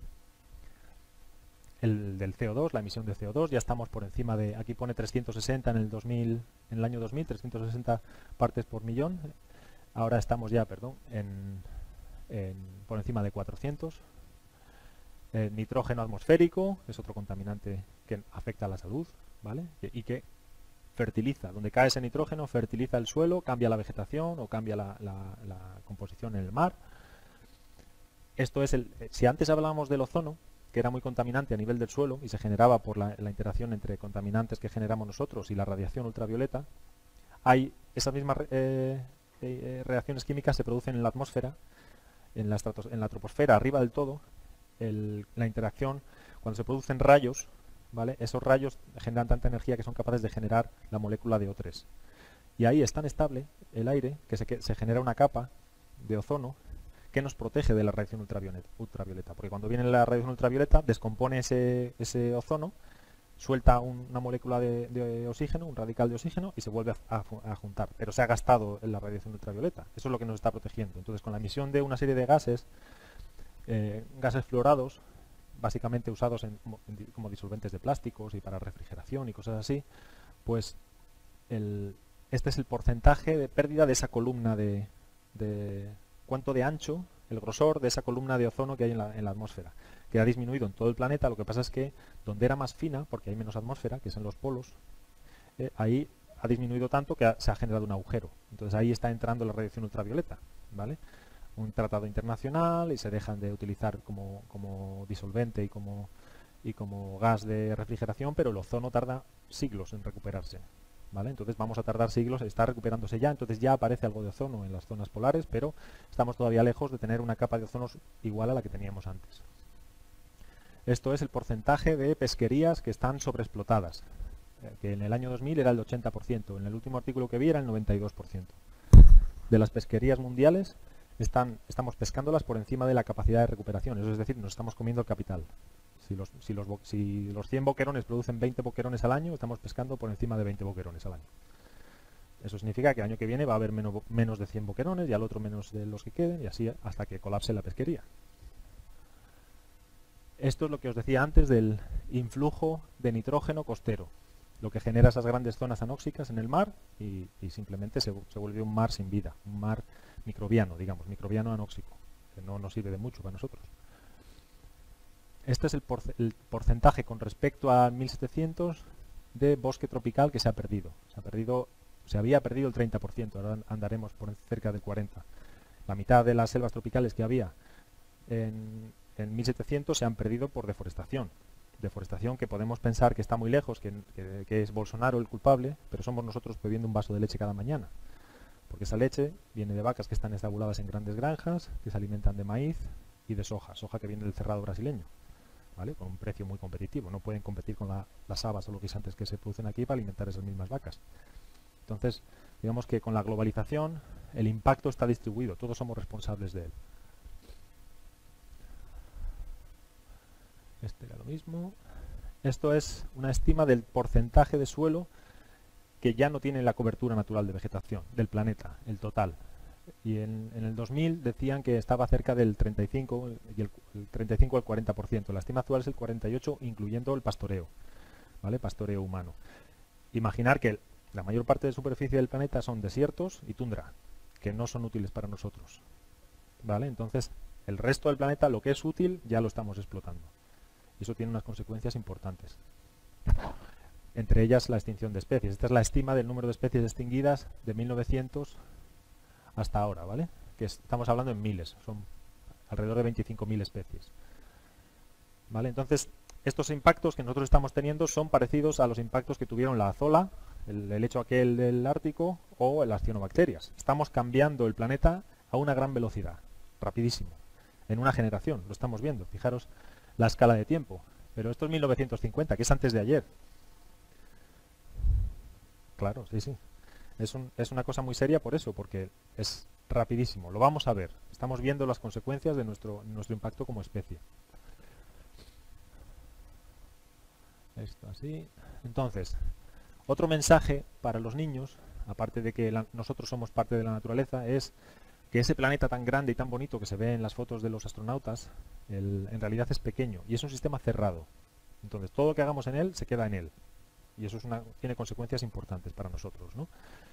El del CO2, la emisión de CO2, ya estamos por encima de, aquí pone 360 en el año 2000, 360 partes por millón. Ahora estamos ya, por encima de 400. Nitrógeno atmosférico es otro contaminante que afecta a la salud, ¿vale? Y que fertiliza. Donde cae ese nitrógeno, fertiliza el suelo, cambia la vegetación o cambia la composición en el mar. Esto es si antes hablábamos del ozono, que era muy contaminante a nivel del suelo y se generaba por la interacción entre contaminantes que generamos nosotros y la radiación ultravioleta, esas mismas reacciones químicas se producen en la atmósfera, en la troposfera, arriba del todo. La interacción, cuando se producen rayos, ¿vale? Esos rayos generan tanta energía que son capaces de generar la molécula de O3. Y ahí es tan estable el aire que se genera una capa de ozono que nos protege de la radiación ultravioleta. Porque cuando viene la radiación ultravioleta, descompone ese ozono, suelta una molécula de oxígeno, un radical de oxígeno, y se vuelve a juntar. Pero se ha gastado en la radiación ultravioleta. Eso es lo que nos está protegiendo. Entonces, con la emisión de una serie de gases fluorados, básicamente usados como disolventes de plásticos y para refrigeración y cosas así, pues este es el porcentaje de pérdida de esa columna cuánto de ancho, el grosor de esa columna de ozono que hay en la atmósfera, que ha disminuido en todo el planeta. Lo que pasa es que donde era más fina, porque hay menos atmósfera, que es en los polos, ahí ha disminuido tanto que se ha generado un agujero. Entonces ahí está entrando la radiación ultravioleta, ¿vale? Un tratado internacional y se dejan de utilizar como disolvente y como gas de refrigeración, pero el ozono tarda siglos en recuperarse, ¿vale? Entonces vamos a tardar siglos, está recuperándose ya, entonces ya aparece algo de ozono en las zonas polares, pero estamos todavía lejos de tener una capa de ozono igual a la que teníamos antes. Esto es el porcentaje de pesquerías que están sobreexplotadas, que en el año 2000 era el 80%, en el último artículo que vi era el 92%. De las pesquerías mundiales estamos pescándolas por encima de la capacidad de recuperación, eso es decir, nos estamos comiendo el capital. Si los 100 boquerones producen 20 boquerones al año, estamos pescando por encima de 20 boquerones al año. Eso significa que el año que viene va a haber menos de 100 boquerones y al otro menos de los que queden, y así hasta que colapse la pesquería. Esto es lo que os decía antes del influjo de nitrógeno costero, lo que genera esas grandes zonas anóxicas en el mar y simplemente se vuelve un mar sin vida, un mar microbiano, digamos, microbiano anóxico, que no nos sirve de mucho para nosotros. Este es el porcentaje con respecto a 1700 de bosque tropical que se ha perdido. Se había perdido el 30%, ahora andaremos por cerca del 40%. La mitad de las selvas tropicales que había en 1700 se han perdido por deforestación. Deforestación que podemos pensar que está muy lejos, que es Bolsonaro el culpable, pero somos nosotros bebiendo un vaso de leche cada mañana. Porque esa leche viene de vacas que están estabuladas en grandes granjas, que se alimentan de maíz y de soja que viene del cerrado brasileño, ¿vale? Con un precio muy competitivo. No pueden competir con las habas o los guisantes que se producen aquí para alimentar esas mismas vacas. Entonces, digamos que con la globalización el impacto está distribuido, todos somos responsables de él. Este era lo mismo. Esto es una estima del porcentaje de suelo que ya no tiene la cobertura natural de vegetación del planeta, el total. Y en el 2000 decían que estaba cerca del 35 y el 35 al 40%. La estima actual es el 48%, incluyendo el pastoreo, ¿vale? Pastoreo humano. Imaginar que la mayor parte de superficie del planeta son desiertos y tundra, que no son útiles para nosotros, ¿vale? Entonces, el resto del planeta, lo que es útil, ya lo estamos explotando. Y eso tiene unas consecuencias importantes. Entre ellas la extinción de especies. Esta es la estima del número de especies extinguidas de 1900 hasta ahora, ¿vale? Que estamos hablando en miles, son alrededor de 25.000 especies. ¿Vale? Entonces, estos impactos que nosotros estamos teniendo son parecidos a los impactos que tuvieron la azola, el hecho aquel del Ártico o las cianobacterias. Estamos cambiando el planeta a una gran velocidad, rapidísimo. en una generación, lo estamos viendo. Fijaros la escala de tiempo. Pero esto es 1950, que es antes de ayer. Claro, sí, sí. Es una cosa muy seria por eso, porque es rapidísimo. Lo vamos a ver. Estamos viendo las consecuencias de nuestro impacto como especie. Esto así. Entonces, otro mensaje para los niños, aparte de que nosotros somos parte de la naturaleza, es que ese planeta tan grande y tan bonito que se ve en las fotos de los astronautas, en realidad es pequeño y es un sistema cerrado. Entonces, todo lo que hagamos en él se queda en él. Y eso tiene consecuencias importantes para nosotros, ¿no?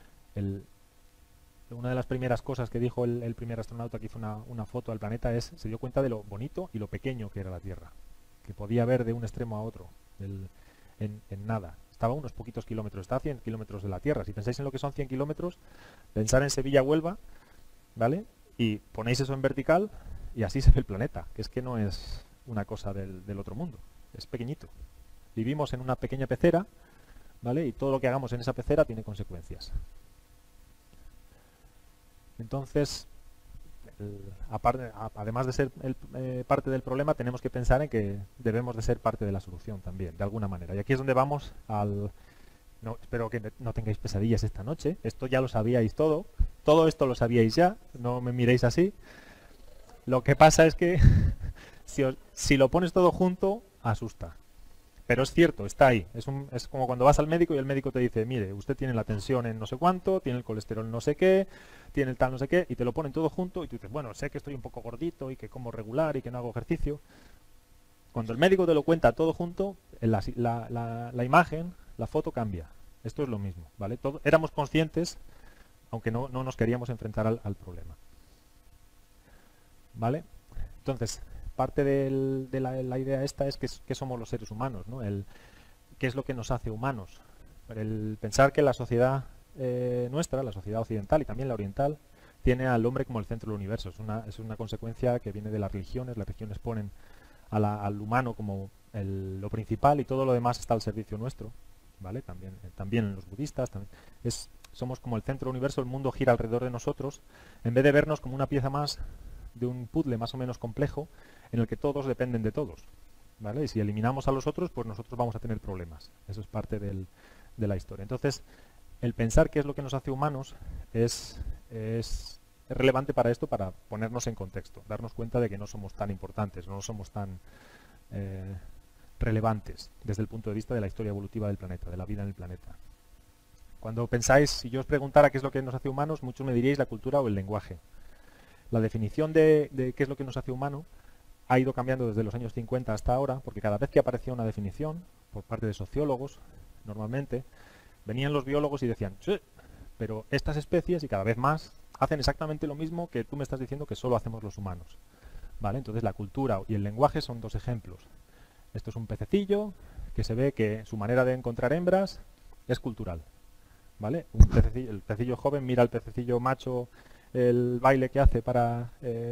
Una de las primeras cosas que dijo el primer astronauta que hizo una foto al planeta se dio cuenta de lo bonito y lo pequeño que era la Tierra, que podía ver de un extremo a otro, en nada. Estaba a unos poquitos kilómetros, está a 100 kilómetros de la Tierra. Si pensáis en lo que son 100 kilómetros, pensar en Sevilla-Huelva, ¿vale? Y ponéis eso en vertical y así se ve el planeta, que es que no es una cosa del otro mundo, es pequeñito. Vivimos en una pequeña pecera, ¿vale? Y todo lo que hagamos en esa pecera tiene consecuencias. Entonces, además de ser parte del problema, tenemos que pensar en que debemos de ser parte de la solución también, de alguna manera. Y aquí es donde vamos No, espero que no tengáis pesadillas esta noche. Esto ya lo sabíais todo. Todo esto lo sabíais ya. No me miréis así. Lo que pasa es que si lo pones todo junto, asusta. Pero es cierto, está ahí. Es como cuando vas al médico y el médico te dice, mire, usted tiene la tensión en no sé cuánto, tiene el colesterol no sé qué, tiene el tal no sé qué, y te lo ponen todo junto y tú dices, bueno, sé que estoy un poco gordito y que como regular y que no hago ejercicio. Cuando el médico te lo cuenta todo junto, la imagen, la foto cambia. Esto es lo mismo, ¿vale? Éramos conscientes, aunque no nos queríamos enfrentar al problema. ¿Vale? Entonces, parte de la idea esta es que somos los seres humanos, ¿no? ¿Qué es lo que nos hace humanos? El pensar que la sociedad nuestra, la sociedad occidental y también la oriental, tiene al hombre como el centro del universo. Es una consecuencia que viene de las religiones. Las religiones ponen al humano como lo principal y todo lo demás está al servicio nuestro, ¿vale? También los budistas. Somos como el centro del universo, el mundo gira alrededor de nosotros, en vez de vernos como una pieza más de un puzzle más o menos complejo en el que todos dependen de todos, ¿vale? Y si eliminamos a los otros, pues nosotros vamos a tener problemas. Eso es parte de la historia. Entonces, el pensar qué es lo que nos hace humanos es relevante para esto, para ponernos en contexto, darnos cuenta de que no somos tan importantes, no somos tan relevantes desde el punto de vista de la historia evolutiva del planeta, de la vida en el planeta. Cuando pensáis, si yo os preguntara qué es lo que nos hace humanos, muchos me diríais la cultura o el lenguaje. La definición de qué es lo que nos hace humano ha ido cambiando desde los años 50 hasta ahora, porque cada vez que aparecía una definición, por parte de sociólogos, normalmente, venían los biólogos y decían, sí, pero estas especies, y cada vez más, hacen exactamente lo mismo que tú me estás diciendo que solo hacemos los humanos. ¿Vale? Entonces la cultura y el lenguaje son dos ejemplos. Esto es un pececillo que se ve que su manera de encontrar hembras es cultural. ¿Vale? El pececillo joven mira al pececillo macho el baile que hace para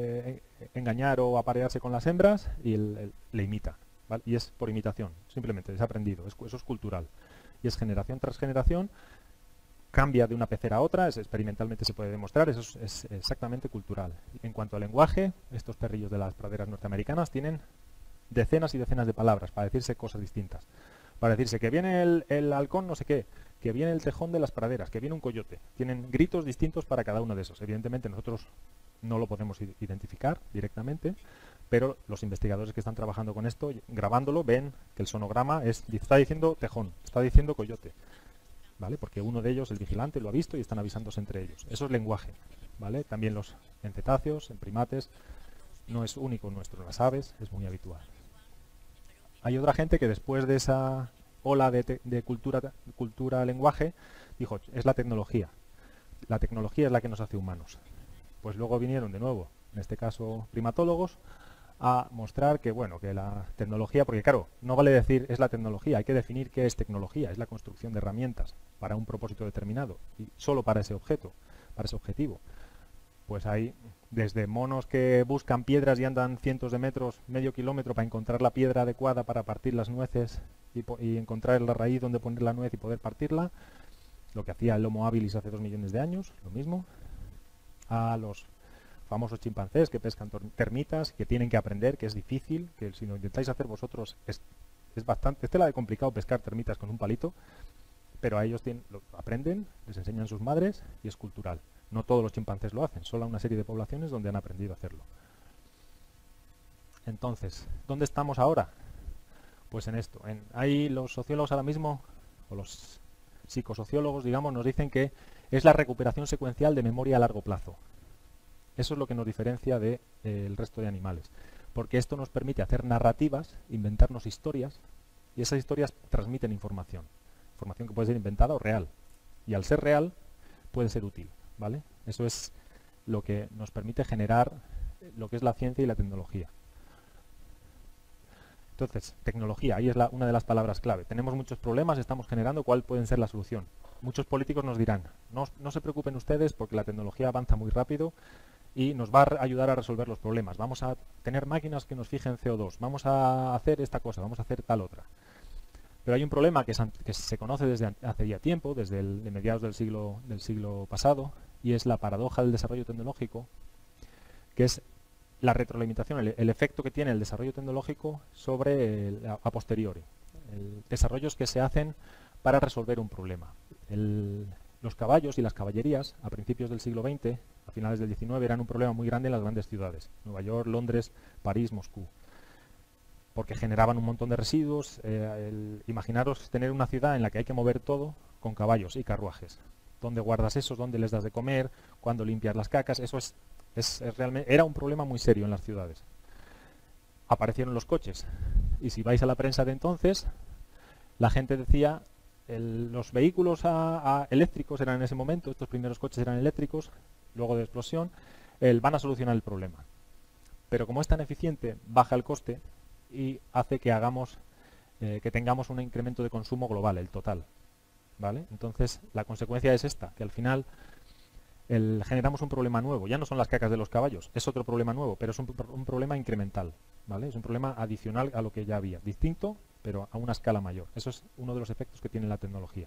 engañar o aparearse con las hembras y le imita, ¿vale? Y es por imitación, simplemente, es aprendido, eso es cultural. Y es generación tras generación, cambia de una pecera a otra, experimentalmente se puede demostrar, eso es exactamente cultural. En cuanto al lenguaje, estos perrillos de las praderas norteamericanas tienen decenas y decenas de palabras para decirse cosas distintas. Para decirse que viene el halcón no sé qué, que viene el tejón de las praderas, que viene un coyote. Tienen gritos distintos para cada uno de esos. Evidentemente nosotros no lo podemos identificar directamente, pero los investigadores que están trabajando con esto, grabándolo, ven que el sonograma está diciendo tejón, está diciendo coyote, ¿vale? Porque uno de ellos, el vigilante, lo ha visto y están avisándose entre ellos. Eso es lenguaje, ¿vale? También en cetáceos, en primates, no es único nuestro, en las aves es muy habitual. Hay otra gente que después de esa ola de cultura-lenguaje dijo, es la tecnología. La tecnología es la que nos hace humanos. Pues luego vinieron de nuevo, en este caso primatólogos, a mostrar que, bueno, que la tecnología, porque claro, no vale decir es la tecnología, hay que definir qué es tecnología, es la construcción de herramientas para un propósito determinado y solo para ese objeto, para ese objetivo. Pues hay desde monos que buscan piedras y andan cientos de metros, medio kilómetro para encontrar la piedra adecuada para partir las nueces y encontrar la raíz donde poner la nuez y poder partirla, lo que hacía el Homo habilis hace 2 millones de años, lo mismo, a los famosos chimpancés que pescan termitas, que tienen que aprender, que es difícil, que si lo intentáis hacer vosotros es bastante, es tela de complicado pescar termitas con un palito, pero a ellos lo aprenden, les enseñan sus madres y es cultural. No todos los chimpancés lo hacen, solo una serie de poblaciones donde han aprendido a hacerlo. Entonces, ¿dónde estamos ahora? Pues en esto. Ahí los sociólogos ahora mismo, o los psicosociólogos, digamos, nos dicen que es la recuperación secuencial de memoria a largo plazo. Eso es lo que nos diferencia del resto de animales. Porque esto nos permite hacer narrativas, inventarnos historias, y esas historias transmiten información. Información que puede ser inventada o real. Y al ser real, puede ser útil, ¿vale? Eso es lo que nos permite generar lo que es la ciencia y la tecnología. Entonces, tecnología, ahí es una de las palabras clave. Tenemos muchos problemas, estamos generando cuál puede ser la solución. Muchos políticos nos dirán, no se preocupen ustedes porque la tecnología avanza muy rápido y nos va a ayudar a resolver los problemas. Vamos a tener máquinas que nos fijen CO2, vamos a hacer esta cosa, vamos a hacer tal otra. Pero hay un problema que se conoce desde hace ya tiempo, desde de mediados del siglo pasado, y es la paradoja del desarrollo tecnológico, que es la retroalimentación, el efecto que tiene el desarrollo tecnológico sobre a posteriori. Desarrollos que se hacen para resolver un problema. Los caballos y las caballerías a principios del siglo XX, a finales del XIX, eran un problema muy grande en las grandes ciudades. Nueva York, Londres, París, Moscú. Porque generaban un montón de residuos. Imaginaros tener una ciudad en la que hay que mover todo con caballos y carruajes. ¿Dónde guardas esos? ¿Dónde les das de comer? ¿Cuándo limpias las cacas? Eso realmente era un problema muy serio en las ciudades. Aparecieron los coches. Y si vais a la prensa de entonces, la gente decía, los vehículos eléctricos eran en ese momento, estos primeros coches eran eléctricos, luego de explosión, van a solucionar el problema. Pero como es tan eficiente, baja el coste y hace que tengamos un incremento de consumo global, el total, ¿vale? Entonces, la consecuencia es esta, que al final generamos un problema nuevo. Ya no son las cacas de los caballos, es otro problema nuevo, pero es un problema incremental, ¿vale? Es un problema adicional a lo que ya había, distinto, pero a una escala mayor. Eso es uno de los efectos que tiene la tecnología,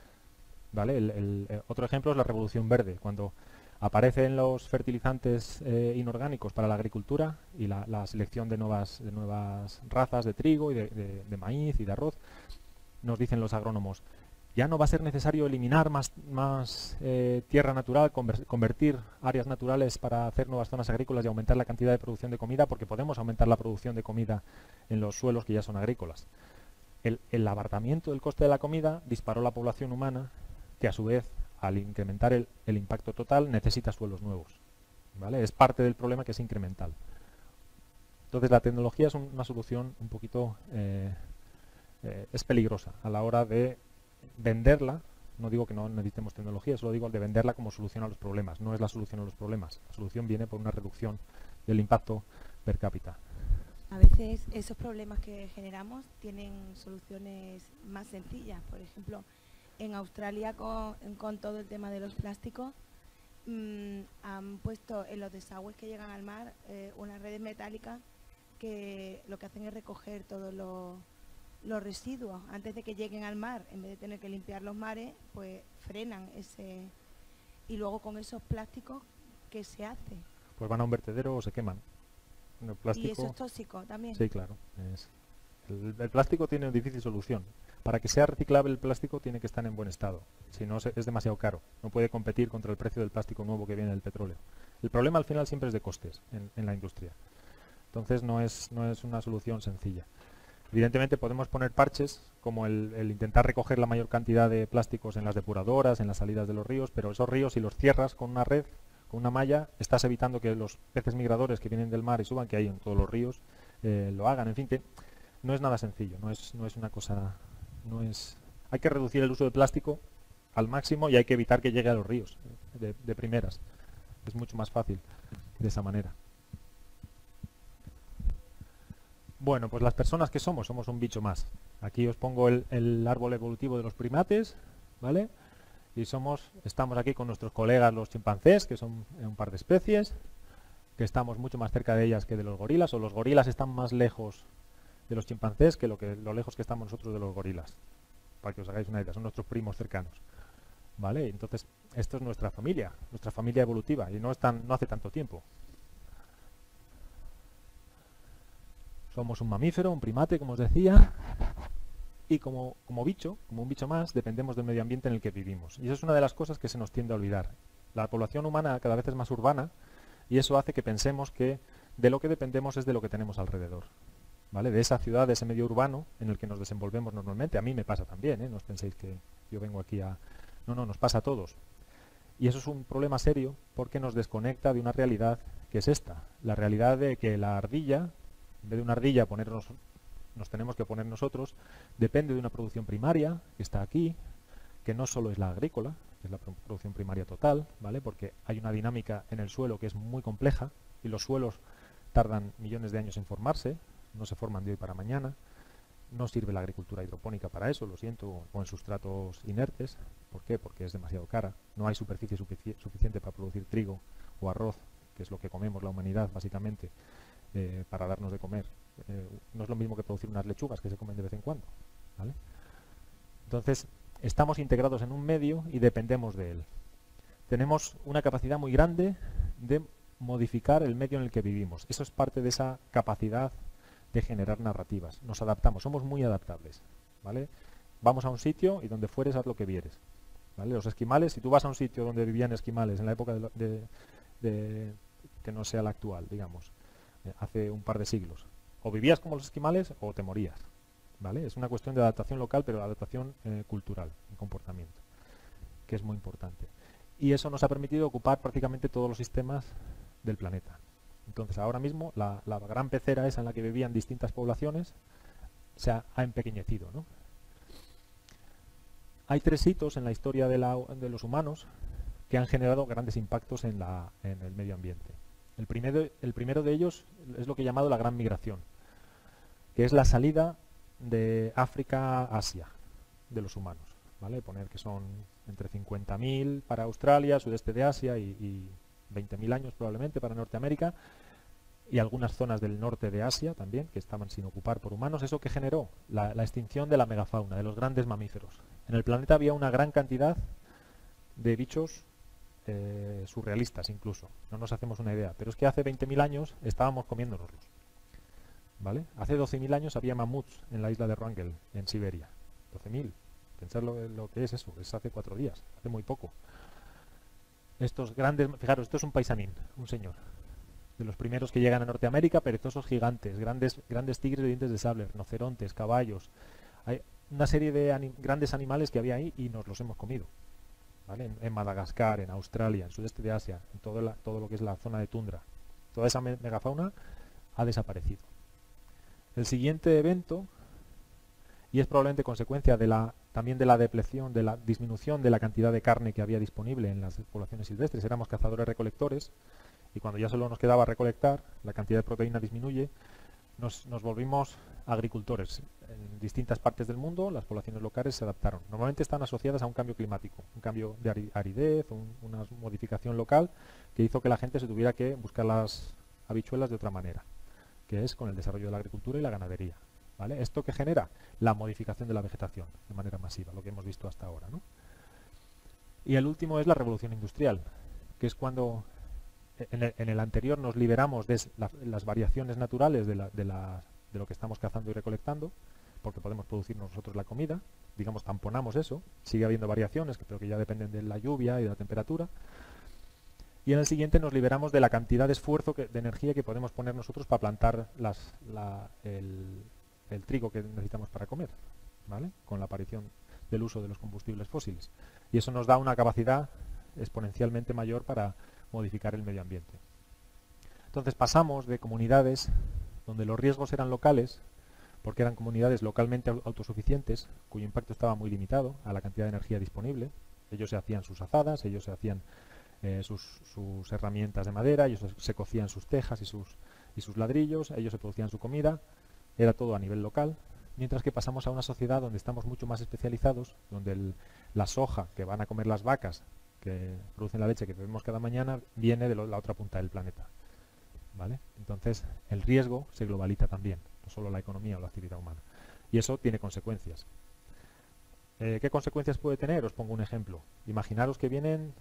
¿vale? Otro ejemplo es la revolución verde, cuando aparecen los fertilizantes inorgánicos para la agricultura y la selección de nuevas razas de trigo y de maíz y de arroz. Nos dicen los agrónomos, ya no va a ser necesario eliminar más tierra natural, convertir áreas naturales para hacer nuevas zonas agrícolas y aumentar la cantidad de producción de comida, porque podemos aumentar la producción de comida en los suelos que ya son agrícolas. El abaratamiento del coste de la comida disparó la población humana, que a su vez, al incrementar el impacto total, necesita suelos nuevos, ¿vale? Es parte del problema que es incremental. Entonces la tecnología es una solución un poquito... es peligrosa a la hora de venderla. No digo que no necesitemos tecnología, solo digo de venderla como solución a los problemas. No es la solución a los problemas. La solución viene por una reducción del impacto per cápita. A veces esos problemas que generamos tienen soluciones más sencillas. Por ejemplo, en Australia con todo el tema de los plásticos han puesto en los desagües que llegan al mar unas redes metálicas que lo que hacen es recoger todos los residuos antes de que lleguen al mar. En vez de tener que limpiar los mares, pues frenan ese... Y luego con esos plásticos, ¿qué se hace? Pues van a un vertedero o se queman. El plástico... ¿Y eso es tóxico también? Sí, claro. El plástico tiene una difícil solución. Para que sea reciclable el plástico tiene que estar en buen estado. Si no, es demasiado caro. No puede competir contra el precio del plástico nuevo que viene del petróleo. El problema al final siempre es de costes en la industria. Entonces no es una solución sencilla. Evidentemente podemos poner parches, como el intentar recoger la mayor cantidad de plásticos en las depuradoras, en las salidas de los ríos, pero esos ríos, si los cierras con una red, con una malla, estás evitando que los peces migradores que vienen del mar y suban, que hay en todos los ríos, lo hagan. En fin, no es nada sencillo, no es una cosa... Hay que reducir el uso de plástico al máximo y hay que evitar que llegue a los ríos de primeras. Es mucho más fácil de esa manera. Bueno, pues las personas que somos un bicho más. Aquí os pongo el árbol evolutivo de los primates, ¿vale? Y estamos aquí con nuestros colegas los chimpancés, que son un par de especies, que estamos mucho más cerca de ellas que de los gorilas, o los gorilas están más lejos de los chimpancés que lo lejos que estamos nosotros de los gorilas, para que os hagáis una idea, son nuestros primos cercanos, ¿vale? Entonces, esto es nuestra familia evolutiva, y no hace tanto tiempo. Somos un mamífero, un primate, como os decía, y como bicho, como un bicho más, dependemos del medio ambiente en el que vivimos. Y eso es una de las cosas que se nos tiende a olvidar. La población humana cada vez es más urbana y eso hace que pensemos que de lo que dependemos es de lo que tenemos alrededor. ¿Vale? De esa ciudad, de ese medio urbano en el que nos desenvolvemos normalmente. A mí me pasa también, ¿eh? No os penséis que yo vengo aquí a... No, nos pasa a todos. Y eso es un problema serio porque nos desconecta de una realidad que es esta. La realidad de que la ardilla, en vez de una ardilla nos tenemos que poner nosotros, depende de una producción primaria que está aquí, que no solo es la agrícola, que es la producción primaria total, ¿vale? Porque hay una dinámica en el suelo que es muy compleja y los suelos tardan millones de años en formarse, no se forman de hoy para mañana, no sirve la agricultura hidropónica para eso, lo siento, o en sustratos inertes. ¿Por qué? Porque es demasiado cara, no hay superficie suficiente para producir trigo o arroz, que es lo que comemos la humanidad básicamente, para darnos de comer. No es lo mismo que producir unas lechugas que se comen de vez en cuando, ¿vale? Entonces, estamos integrados en un medio y dependemos de él. Tenemos una capacidad muy grande de modificar el medio en el que vivimos. Eso es parte de esa capacidad de generar narrativas. Nos adaptamos, somos muy adaptables, ¿vale? Vamos a un sitio y donde fueres haz lo que vieres, ¿vale? Los esquimales, si tú vas a un sitio donde vivían esquimales en la época que no sea la actual, digamos, hace un par de siglos, o vivías como los esquimales o te morías, ¿vale? Es una cuestión de adaptación local, pero adaptación cultural, en comportamiento, que es muy importante. Y eso nos ha permitido ocupar prácticamente todos los sistemas del planeta. Entonces, ahora mismo, la gran pecera esa en la que vivían distintas poblaciones se ha empequeñecido, ¿no? Hay 3 hitos en la historia de los humanos que han generado grandes impactos en el medio ambiente. El primero de ellos es lo que he llamado la gran migración, que es la salida de África a Asia de los humanos, ¿vale? Poner que son entre 50.000 para Australia, sudeste de Asia y 20.000 años probablemente para Norteamérica y algunas zonas del norte de Asia también que estaban sin ocupar por humanos. ¿Eso que generó? La extinción de la megafauna, de los grandes mamíferos. En el planeta había una gran cantidad de bichos surrealistas incluso, no nos hacemos una idea, pero es que hace 20.000 años estábamos comiéndonoslos, ¿vale? Hace 12.000 años había mamuts en la isla de Wrangel, en Siberia. 12.000, pensad lo que es eso, es hace 4 días, hace muy poco. Estos grandes, fijaros, esto es un paisanín, un señor, de los primeros que llegan a Norteamérica, perezosos gigantes, grandes tigres de dientes de sable, rinocerontes, caballos. Hay una serie de grandes animales que había ahí y nos los hemos comido, ¿vale? En Madagascar, en Australia, en sudeste de Asia, en todo lo que es la zona de tundra. Toda esa megafauna ha desaparecido. El siguiente evento, y es probablemente consecuencia también de la depleción, de la disminución de la cantidad de carne que había disponible en las poblaciones silvestres. Éramos cazadores-recolectores y cuando ya solo nos quedaba recolectar, la cantidad de proteína disminuye, nos volvimos agricultores. En distintas partes del mundo las poblaciones locales se adaptaron. Normalmente están asociadas a un cambio climático, un cambio de aridez, una modificación local que hizo que la gente se tuviera que buscar las habichuelas de otra manera, que es con el desarrollo de la agricultura y la ganadería, ¿vale? ¿Esto que genera? La modificación de la vegetación de manera masiva, lo que hemos visto hasta ahora, ¿no? Y el último es la revolución industrial, que es cuando en el anterior nos liberamos de las variaciones naturales de lo que estamos cazando y recolectando, porque podemos producir nosotros la comida, digamos, tamponamos eso, sigue habiendo variaciones, pero que ya dependen de la lluvia y de la temperatura. Y en el siguiente nos liberamos de la cantidad de esfuerzo, de energía que podemos poner nosotros para plantar el trigo que necesitamos para comer, ¿vale? Con la aparición del uso de los combustibles fósiles. Y eso nos da una capacidad exponencialmente mayor para modificar el medio ambiente. Entonces pasamos de comunidades donde los riesgos eran locales, porque eran comunidades localmente autosuficientes, cuyo impacto estaba muy limitado a la cantidad de energía disponible. Ellos se hacían sus azadas, ellos se hacían sus herramientas de madera, ellos se cocían sus tejas y sus ladrillos, ellos se producían su comida, era todo a nivel local, mientras que pasamos a una sociedad donde estamos mucho más especializados, donde la soja que van a comer las vacas, que producen la leche que bebemos cada mañana, viene de la otra punta del planeta, ¿vale? Entonces el riesgo se globaliza también, no solo la economía o la actividad humana, y eso tiene consecuencias. ¿Qué consecuencias puede tener? Os pongo un ejemplo. Imaginaros que vienen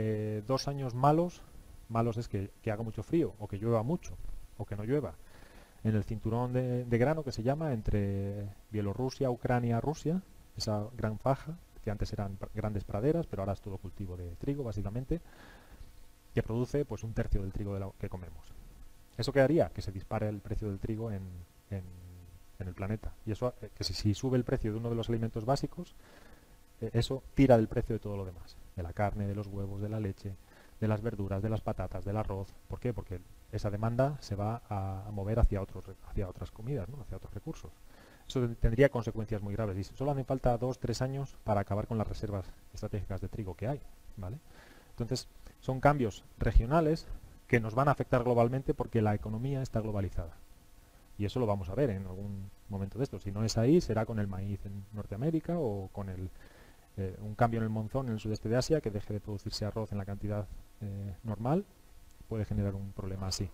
2 años malos es que haga mucho frío, o que llueva mucho, o que no llueva. en el cinturón de grano que se llama entre Bielorrusia, Ucrania, Rusia, esa gran faja, que antes eran grandes praderas, pero ahora es todo cultivo de trigo, básicamente, que produce pues un tercio del trigo que comemos. ¿Eso qué haría? Que se dispare el precio del trigo en el planeta. Y eso, que si sube el precio de uno de los alimentos básicos, eso tira del precio de todo lo demás, de la carne, de los huevos, de la leche, de las verduras, de las patatas, del arroz. ¿Por qué? Porque esa demanda se va a mover hacia otras comidas, ¿no? Hacia otros recursos. Eso tendría consecuencias muy graves y solo hacen falta 2-3 años para acabar con las reservas estratégicas de trigo que hay, ¿vale? Entonces, son cambios regionales que nos van a afectar globalmente porque la economía está globalizada. Y eso lo vamos a ver en algún momento de esto. Si no es ahí, será con el maíz en Norteamérica o con un cambio en el monzón en el sudeste de Asia, que deje de producirse arroz en la cantidad normal, puede generar un problema así.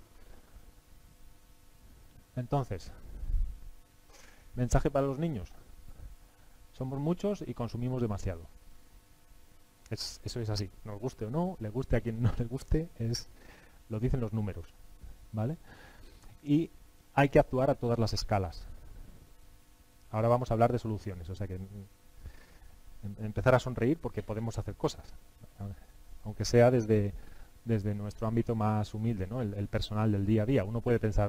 Entonces, mensaje para los niños. Somos muchos y consumimos demasiado. Eso es así. Nos guste o no, le guste a quien no le guste, lo dicen los números, ¿vale? Y hay que actuar a todas las escalas. Ahora vamos a hablar de soluciones, o sea que empezar a sonreír porque podemos hacer cosas, aunque sea desde nuestro ámbito más humilde, ¿no? El personal del día a día. Uno puede pensar,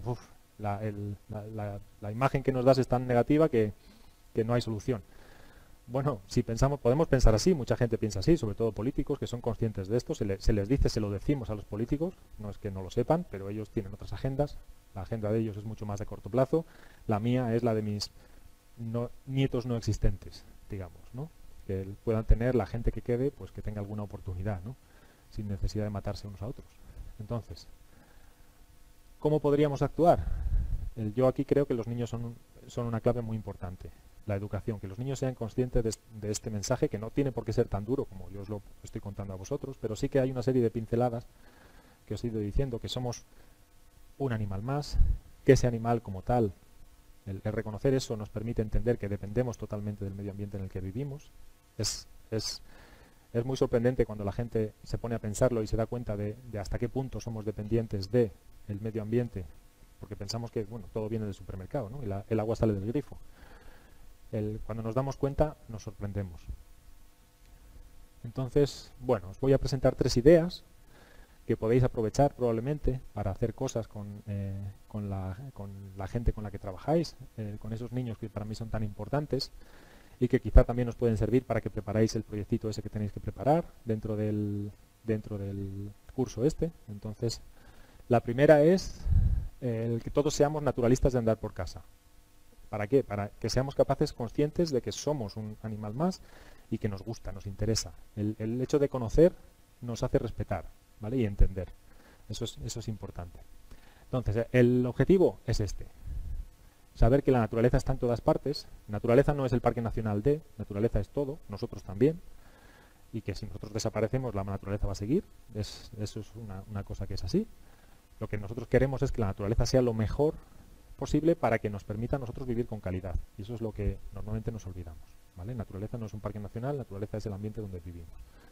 la imagen que nos das es tan negativa que no hay solución. Bueno, si podemos pensar así, mucha gente piensa así, sobre todo políticos que son conscientes de esto, se les dice, se lo decimos a los políticos, no es que no lo sepan, pero ellos tienen otras agendas, la agenda de ellos es mucho más de corto plazo, la mía es la de mis nietos no existentes, digamos, ¿no? Que puedan tener la gente que quede, pues que tenga alguna oportunidad, ¿no? Sin necesidad de matarse unos a otros. Entonces, ¿cómo podríamos actuar? Yo aquí creo que los niños son una clave muy importante. La educación, que los niños sean conscientes de este mensaje, que no tiene por qué ser tan duro como yo os lo estoy contando a vosotros, pero sí que hay una serie de pinceladas que os he ido diciendo, que somos un animal más, que ese animal como tal, el reconocer eso nos permite entender que dependemos totalmente del medio ambiente en el que vivimos. Es muy sorprendente cuando la gente se pone a pensarlo y se da cuenta de hasta qué punto somos dependientes del medio ambiente, porque pensamos que bueno, todo viene del supermercado, ¿no? Y el agua sale del grifo. Cuando nos damos cuenta, nos sorprendemos. Entonces, bueno, os voy a presentar 3 ideas que podéis aprovechar probablemente para hacer cosas con la gente con la que trabajáis, con esos niños que para mí son tan importantes y que quizá también os pueden servir para que preparáis el proyectito ese que tenéis que preparar dentro del curso este. Entonces, la primera es el que todos seamos naturalistas de andar por casa. ¿Para qué? Para que seamos capaces, conscientes de que somos un animal más y que nos gusta, nos interesa. El hecho de conocer nos hace respetar, ¿vale? Y entender. Eso es importante. Entonces, el objetivo es este. Saber que la naturaleza está en todas partes. Naturaleza no es el Parque Nacional de, naturaleza es todo, nosotros también. Y que si nosotros desaparecemos, la naturaleza va a seguir. Eso es una cosa que es así. Lo que nosotros queremos es que la naturaleza sea lo mejor posible para que nos permita a nosotros vivir con calidad. Y eso es lo que normalmente nos olvidamos, ¿vale? Naturaleza no es un parque nacional, naturaleza es el ambiente donde vivimos.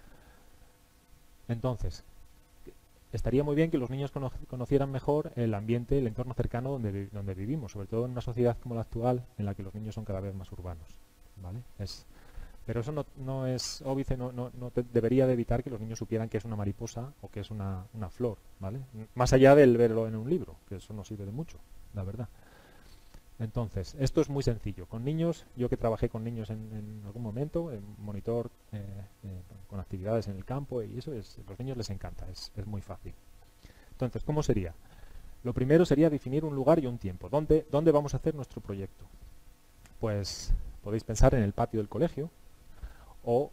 Entonces, estaría muy bien que los niños conocieran mejor el ambiente, el entorno cercano donde vivimos, sobre todo en una sociedad como la actual, en la que los niños son cada vez más urbanos, ¿vale? Pero eso no es óbice, debería de evitar que los niños supieran que es una mariposa o que es una flor, ¿vale? Más allá del verlo en un libro, que eso no sirve de mucho, la verdad. Entonces, esto es muy sencillo. Con niños, yo que trabajé con niños en algún momento, en monitor, con actividades en el campo, y eso los niños les encanta, es muy fácil. Entonces, ¿cómo sería? Lo primero sería definir un lugar y un tiempo. ¿Dónde vamos a hacer nuestro proyecto? Pues podéis pensar en el patio del colegio, o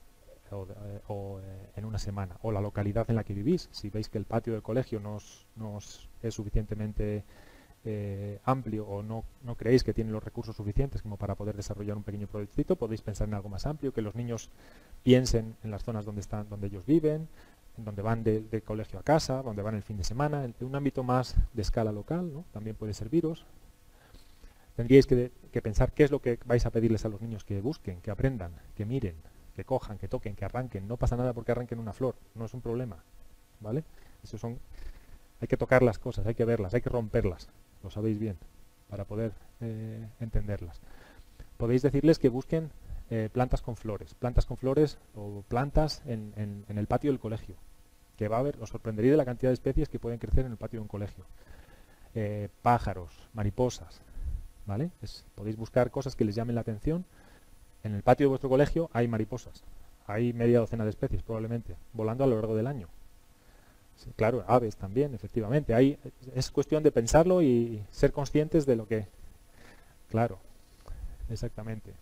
en una semana, o la localidad en la que vivís. Si veis que el patio del colegio no es suficientemente amplio o no creéis que tiene los recursos suficientes como para poder desarrollar un pequeño proyectito, podéis pensar en algo más amplio, que los niños piensen en las zonas donde ellos viven, en donde van de colegio a casa, donde van el fin de semana, en un ámbito más de escala local, ¿no? También puede serviros. Tendríais que pensar qué es lo que vais a pedirles a los niños que busquen, que aprendan, que miren, que cojan, que toquen, que arranquen. No pasa nada porque arranquen una flor, no es un problema, ¿vale? Hay que tocar las cosas, hay que verlas, hay que romperlas, lo sabéis bien. para poder entenderlas. Podéis decirles que busquen plantas con flores o plantas en el patio del colegio, que va a haber, os sorprendería de la cantidad de especies que pueden crecer en el patio de un colegio. Pájaros, mariposas, ¿vale? Podéis buscar cosas que les llamen la atención. En el patio de vuestro colegio hay mariposas, hay media docena de especies probablemente, volando a lo largo del año. Sí, claro, aves también, efectivamente. Es cuestión de pensarlo y ser conscientes de lo que... Claro, exactamente.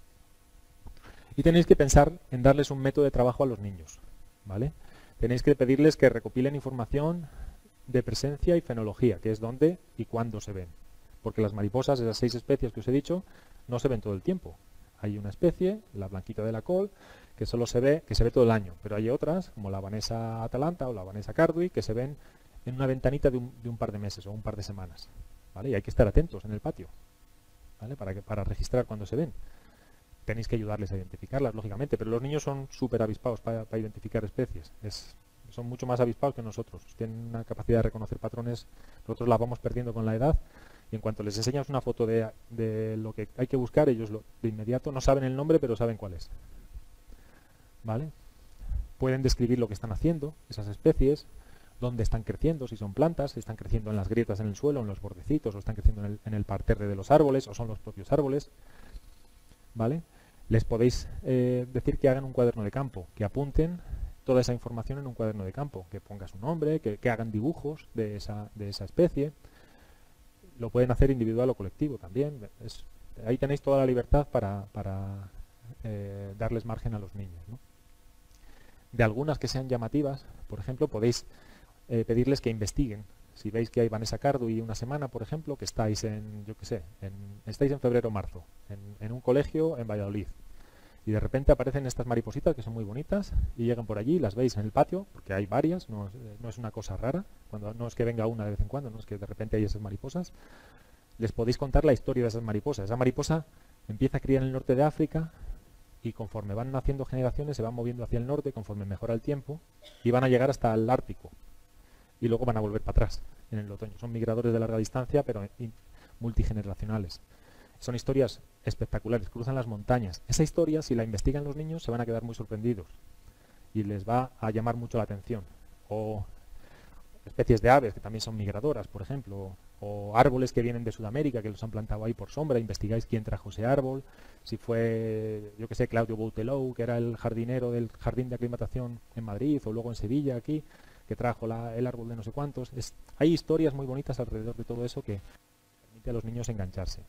Y tenéis que pensar en darles un método de trabajo a los niños, ¿vale? Tenéis que pedirles que recopilen información de presencia y fenología, que es dónde y cuándo se ven. Porque las mariposas, esas 6 especies que os he dicho, no se ven todo el tiempo. Hay una especie, la blanquita de la col, que solo se ve todo el año, pero hay otras, como la Vanessa atalanta o la Vanessa cardui, que se ven en una ventanita de un par de meses o un par de semanas, ¿vale? Y hay que estar atentos en el patio, ¿vale? Para registrar cuando se ven. Tenéis que ayudarles a identificarlas, lógicamente, pero los niños son súper avispados para identificar especies. Son mucho más avispados que nosotros. Tienen una capacidad de reconocer patrones, nosotros la vamos perdiendo con la edad, y en cuanto les enseñas una foto de lo que hay que buscar, ellos de inmediato no saben el nombre, pero saben cuál es. ¿Vale? Pueden describir lo que están haciendo, esas especies, dónde están creciendo, si son plantas, si están creciendo en las grietas en el suelo, en los bordecitos, o están creciendo en el parterre de los árboles, o son los propios árboles. ¿Vale? Les podéis decir que hagan un cuaderno de campo, que apunten toda esa información en un cuaderno de campo, que ponga su nombre, que hagan dibujos de esa especie. Lo pueden hacer individual o colectivo también. Ahí tenéis toda la libertad para darles margen a los niños, ¿no? De algunas que sean llamativas, por ejemplo, podéis pedirles que investiguen. Si veis que hay Vanessa cardui una semana, por ejemplo, que estáis estáis en febrero o marzo, en un colegio en Valladolid, y de repente aparecen estas maripositas que son muy bonitas y llegan por allí, las veis en el patio, porque hay varias, no es una cosa rara, no es que venga una de vez en cuando, no es que de repente hay esas mariposas. Les podéis contar la historia de esas mariposas. Esa mariposa empieza a criar en el norte de África y conforme van naciendo generaciones se van moviendo hacia el norte, conforme mejora el tiempo, y van a llegar hasta el Ártico. Y luego van a volver para atrás en el otoño. Son migradores de larga distancia, pero multigeneracionales. Son historias espectaculares, cruzan las montañas. Esa historia, si la investigan los niños, se van a quedar muy sorprendidos y les va a llamar mucho la atención. O especies de aves que también son migradoras, por ejemplo, o árboles que vienen de Sudamérica, que los han plantado ahí por sombra, investigáis quién trajo ese árbol, si fue, yo que sé, Claudio Bouteloup, que era el jardinero del Jardín de Aclimatación en Madrid, o luego en Sevilla, aquí, que trajo el árbol de no sé cuántos. Hay historias muy bonitas alrededor de todo eso que permite a los niños engancharse.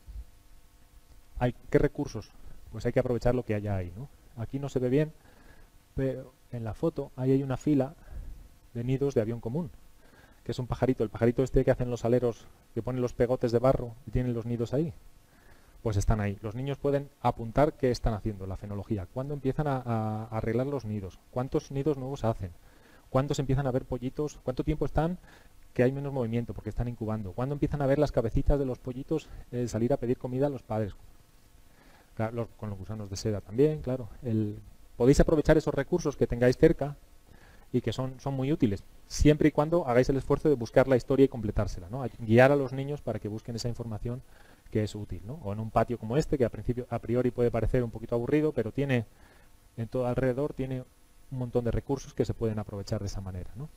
¿Qué recursos? Pues hay que aprovechar lo que haya ahí, ¿no? Aquí no se ve bien, pero en la foto ahí hay una fila de nidos de avión común, que es un pajarito, el pajarito este que hacen los aleros, que ponen los pegotes de barro y tienen los nidos ahí, pues están ahí. Los niños pueden apuntar qué están haciendo, la fenología, cuándo empiezan a arreglar los nidos, cuántos nidos nuevos hacen, cuándo se empiezan a ver pollitos, cuánto tiempo están que hay menos movimiento porque están incubando, cuándo empiezan a ver las cabecitas de los pollitos salir a pedir comida a los padres. Claro, con los gusanos de seda también, claro. Podéis aprovechar esos recursos que tengáis cerca y que son muy útiles, siempre y cuando hagáis el esfuerzo de buscar la historia y completársela, ¿no? Guiar a los niños para que busquen esa información que es útil, ¿no? O en un patio como este, que a priori puede parecer un poquito aburrido, pero tiene en todo alrededor tiene un montón de recursos que se pueden aprovechar de esa manera, ¿no?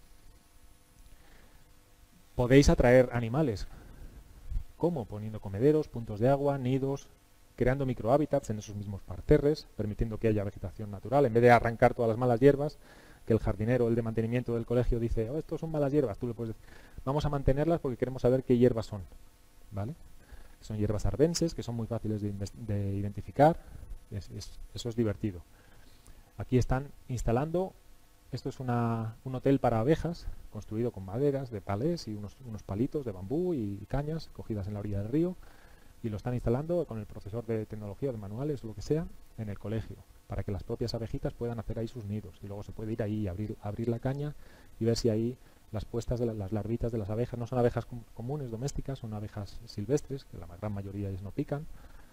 Podéis atraer animales. ¿Cómo? Poniendo comederos, puntos de agua, nidos, creando microhábitats en esos mismos parterres, permitiendo que haya vegetación natural, en vez de arrancar todas las malas hierbas, que el jardinero, el de mantenimiento del colegio dice, oh, estos son malas hierbas, tú le puedes decir, vamos a mantenerlas porque queremos saber qué hierbas son, ¿vale? Son hierbas arbenses, que son muy fáciles de identificar, eso es divertido. Aquí están instalando, esto es un hotel para abejas, construido con maderas de palés y unos palitos de bambú y cañas cogidas en la orilla del río, y lo están instalando con el profesor de tecnología, de manuales o lo que sea, en el colegio, para que las propias abejitas puedan hacer ahí sus nidos. Y luego se puede ir ahí y abrir la caña y ver si ahí las puestas de las larvitas de las abejas no son abejas comunes, domésticas, son abejas silvestres, que la gran mayoría ellas no pican,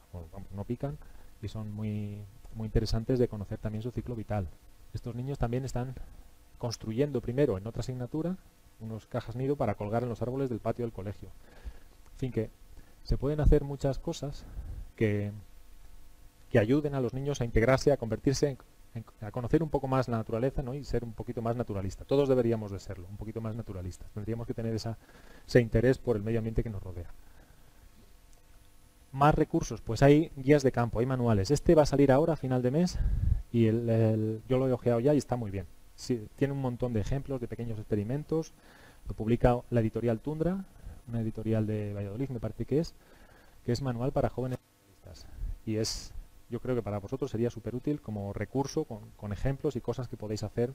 y son muy interesantes de conocer también su ciclo vital. Estos niños también están construyendo primero en otra asignatura unos cajas nido para colgar en los árboles del patio del colegio. En fin, que se pueden hacer muchas cosas que ayuden a los niños a integrarse, a convertirse a conocer un poco más la naturaleza, ¿no? Y ser un poquito más naturalista. Todos deberíamos de serlo, un poquito más naturalistas. Tendríamos que tener ese interés por el medio ambiente que nos rodea. Más recursos, pues hay guías de campo, hay manuales. Este va a salir ahora a final de mes y yo lo he ojeado ya y está muy bien. Sí, tiene un montón de ejemplos de pequeños experimentos. Lo publica la editorial Tundra, una editorial de Valladolid, me parece que es manual para jóvenes naturalistas. Y yo creo que para vosotros sería súper útil como recurso con ejemplos y cosas que podéis hacer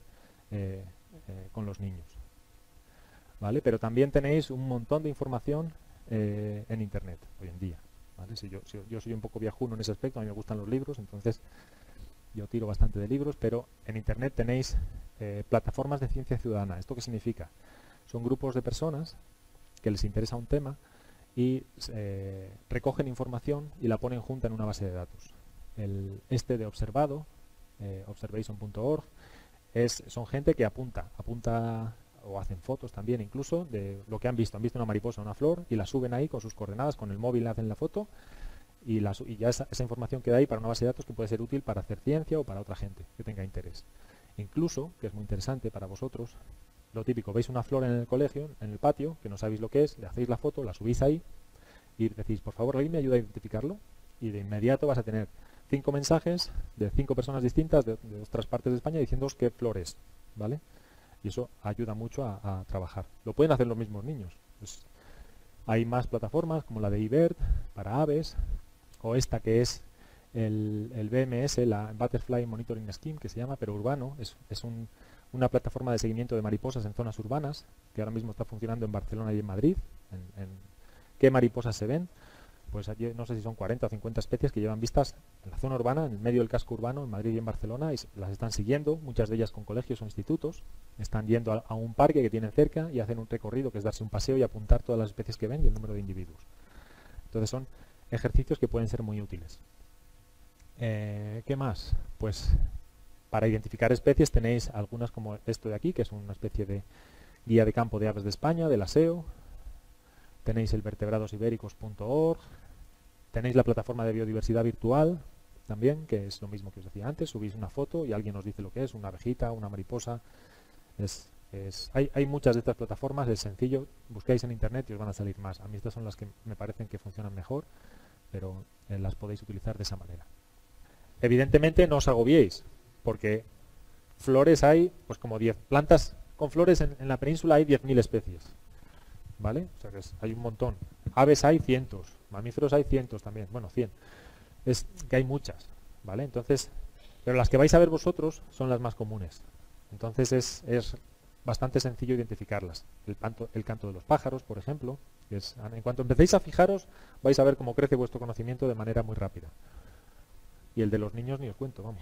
con los niños. ¿Vale? Pero también tenéis un montón de información en Internet hoy en día. ¿Vale? Yo soy un poco viajuno en ese aspecto, a mí me gustan los libros, entonces yo tiro bastante de libros, pero en Internet tenéis plataformas de ciencia ciudadana. ¿Esto qué significa? Son grupos de personas que les interesa un tema y recogen información y la ponen junta en una base de datos. De Observado, observation.org, son gente que apunta o hacen fotos también incluso de lo que han visto una mariposa o una flor y la suben ahí con sus coordenadas, con el móvil hacen la foto y ya esa información queda ahí para una base de datos que puede ser útil para hacer ciencia o para otra gente que tenga interés. Incluso, que es muy interesante para vosotros, lo típico, veis una flor en el colegio, en el patio, que no sabéis lo que es, le hacéis la foto, la subís ahí y decís, por favor, ¿alguien me ayuda a identificarlo? Y de inmediato vas a tener 5 mensajes de 5 personas distintas de otras partes de España diciéndoos qué flor es, ¿vale? Y eso ayuda mucho a trabajar. Lo pueden hacer los mismos niños. Pues hay más plataformas como la de eBird para aves, o esta que es el BMS, la Butterfly Monitoring Scheme, que se llama, pero urbano. Es una plataforma de seguimiento de mariposas en zonas urbanas, que ahora mismo está funcionando en Barcelona y en Madrid. ¿Qué mariposas se ven? Pues allí, no sé si son 40 o 50 especies que llevan vistas en la zona urbana, en el medio del casco urbano, en Madrid y en Barcelona, y las están siguiendo, muchas de ellas con colegios o institutos. Están yendo a un parque que tienen cerca y hacen un recorrido, que es darse un paseo y apuntar todas las especies que ven y el número de individuos. Entonces son ejercicios que pueden ser muy útiles. ¿Qué más? Pues para identificar especies tenéis algunas como esto de aquí, que es una especie de guía de campo de aves de España, del ASEO. Tenéis el vertebradosibéricos.org, tenéis la plataforma de biodiversidad virtual también, que es lo mismo que os decía antes, subís una foto y alguien os dice lo que es, una abejita, una mariposa. Hay muchas de estas plataformas, es sencillo, buscáis en internet y os van a salir más. A mí estas son las que me parecen que funcionan mejor, pero las podéis utilizar de esa manera. Evidentemente no os agobiéis, porque flores hay, pues como 10 plantas con flores en la península hay 10.000 especies. ¿Vale? O sea que hay un montón. Aves hay cientos, mamíferos hay cientos también, bueno, 100. Es que hay muchas, ¿vale? Entonces, pero las que vais a ver vosotros son las más comunes. Entonces es bastante sencillo identificarlas. El canto de los pájaros, por ejemplo, en cuanto empecéis a fijaros, vais a ver cómo crece vuestro conocimiento de manera muy rápida. Y el de los niños ni os cuento, vamos.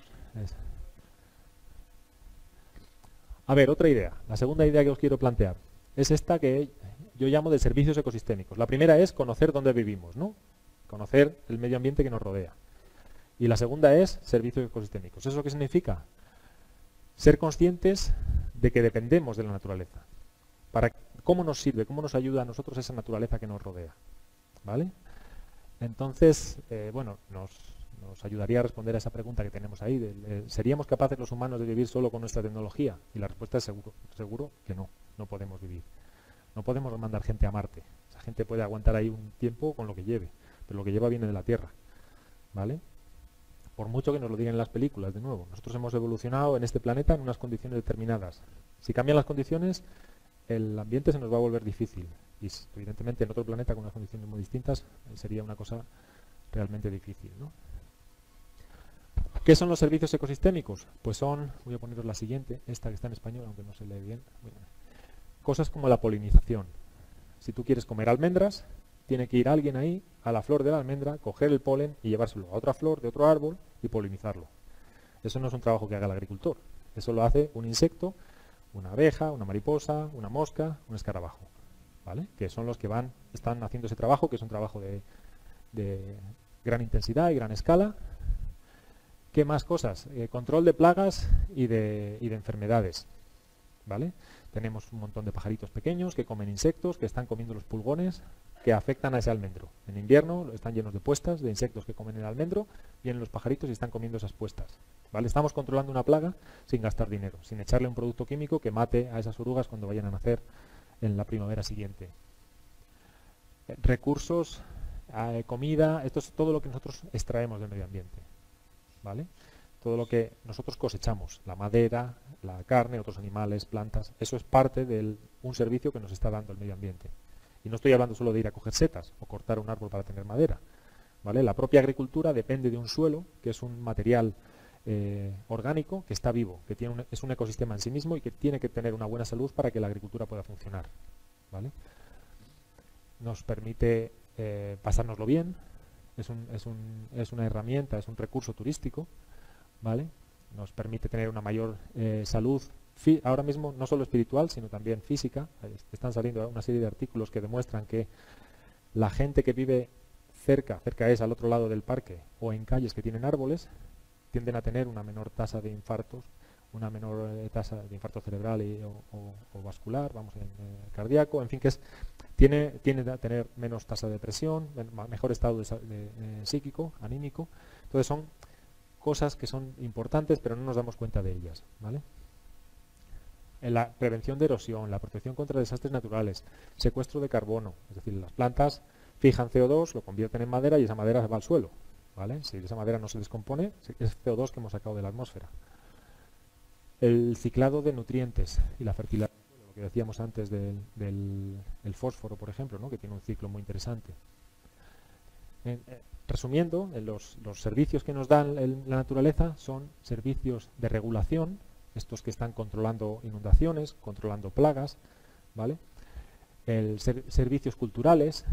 A ver, otra idea. La segunda idea que os quiero plantear es esta que yo llamo de servicios ecosistémicos. La primera es conocer dónde vivimos, ¿no? Conocer el medio ambiente que nos rodea. Y la segunda es servicios ecosistémicos. ¿Eso qué significa? Ser conscientes de que dependemos de la naturaleza. ¿Cómo nos sirve, cómo nos ayuda a nosotros esa naturaleza que nos rodea? ¿Vale? Entonces, bueno, nos ayudaría a responder a esa pregunta que tenemos ahí. ¿Seríamos capaces los humanos de vivir solo con nuestra tecnología? Y la respuesta es seguro que no podemos vivir. No podemos mandar gente a Marte. Esa gente puede aguantar ahí un tiempo con lo que lleve, pero lo que lleva viene de la Tierra. ¿Vale? Por mucho que nos lo digan en las películas, de nuevo. Nosotros hemos evolucionado en este planeta en unas condiciones determinadas. Si cambian las condiciones, el ambiente se nos va a volver difícil. Y evidentemente en otro planeta con unas condiciones muy distintas sería una cosa realmente difícil, ¿no? ¿Qué son los servicios ecosistémicos? Pues voy a poneros la siguiente, esta que está en español, aunque no se lee bien. Cosas como la polinización. Si tú quieres comer almendras, tiene que ir alguien ahí a la flor de la almendra, coger el polen y llevárselo a otra flor de otro árbol y polinizarlo. Eso no es un trabajo que haga el agricultor. Eso lo hace un insecto, una abeja, una mariposa, una mosca, un escarabajo. ¿Vale? Que son los que están haciendo ese trabajo, que es un trabajo de gran intensidad y gran escala. ¿Qué más cosas? Control de plagas y de enfermedades. ¿Vale? Tenemos un montón de pajaritos pequeños que comen insectos, que están comiendo los pulgones, que afectan a ese almendro. En invierno están llenos de puestas, de insectos que comen el almendro, vienen los pajaritos y están comiendo esas puestas. ¿Vale? Estamos controlando una plaga sin gastar dinero, sin echarle un producto químico que mate a esas orugas cuando vayan a nacer en la primavera siguiente. Recursos, comida, esto es todo lo que nosotros extraemos del medio ambiente. ¿Vale? Todo lo que nosotros cosechamos, la madera, la carne, otros animales, plantas, eso es parte de un servicio que nos está dando el medio ambiente. Y no estoy hablando solo de ir a coger setas o cortar un árbol para tener madera. ¿Vale? La propia agricultura depende de un suelo, que es un material orgánico, que está vivo, que es un ecosistema en sí mismo y que tiene que tener una buena salud para que la agricultura pueda funcionar. ¿Vale? Nos permite pasárnoslo bien, es una herramienta, es un recurso turístico, ¿vale? Nos permite tener una mayor salud, ahora mismo no solo espiritual, sino también física. Están saliendo una serie de artículos que demuestran que la gente que vive cerca es al otro lado del parque o en calles que tienen árboles, tienden a tener una menor tasa de infartos, una menor tasa de infarto cerebral o vascular, cardíaco, en fin, que tiene a tener menos tasa de depresión, mejor estado psíquico, anímico. Entonces son cosas que son importantes, pero no nos damos cuenta de ellas, ¿vale? En la prevención de erosión, la protección contra desastres naturales, secuestro de carbono, es decir, las plantas fijan CO2, lo convierten en madera y esa madera va al suelo, ¿vale? Si esa madera no se descompone, es CO2 que hemos sacado de la atmósfera. El ciclado de nutrientes y la fertilidad, lo que decíamos antes del fósforo, por ejemplo, ¿no? Que tiene un ciclo muy interesante. Resumiendo, los servicios que nos dan la naturaleza son servicios de regulación, estos que están controlando inundaciones, controlando plagas, ¿vale? Servicios culturales,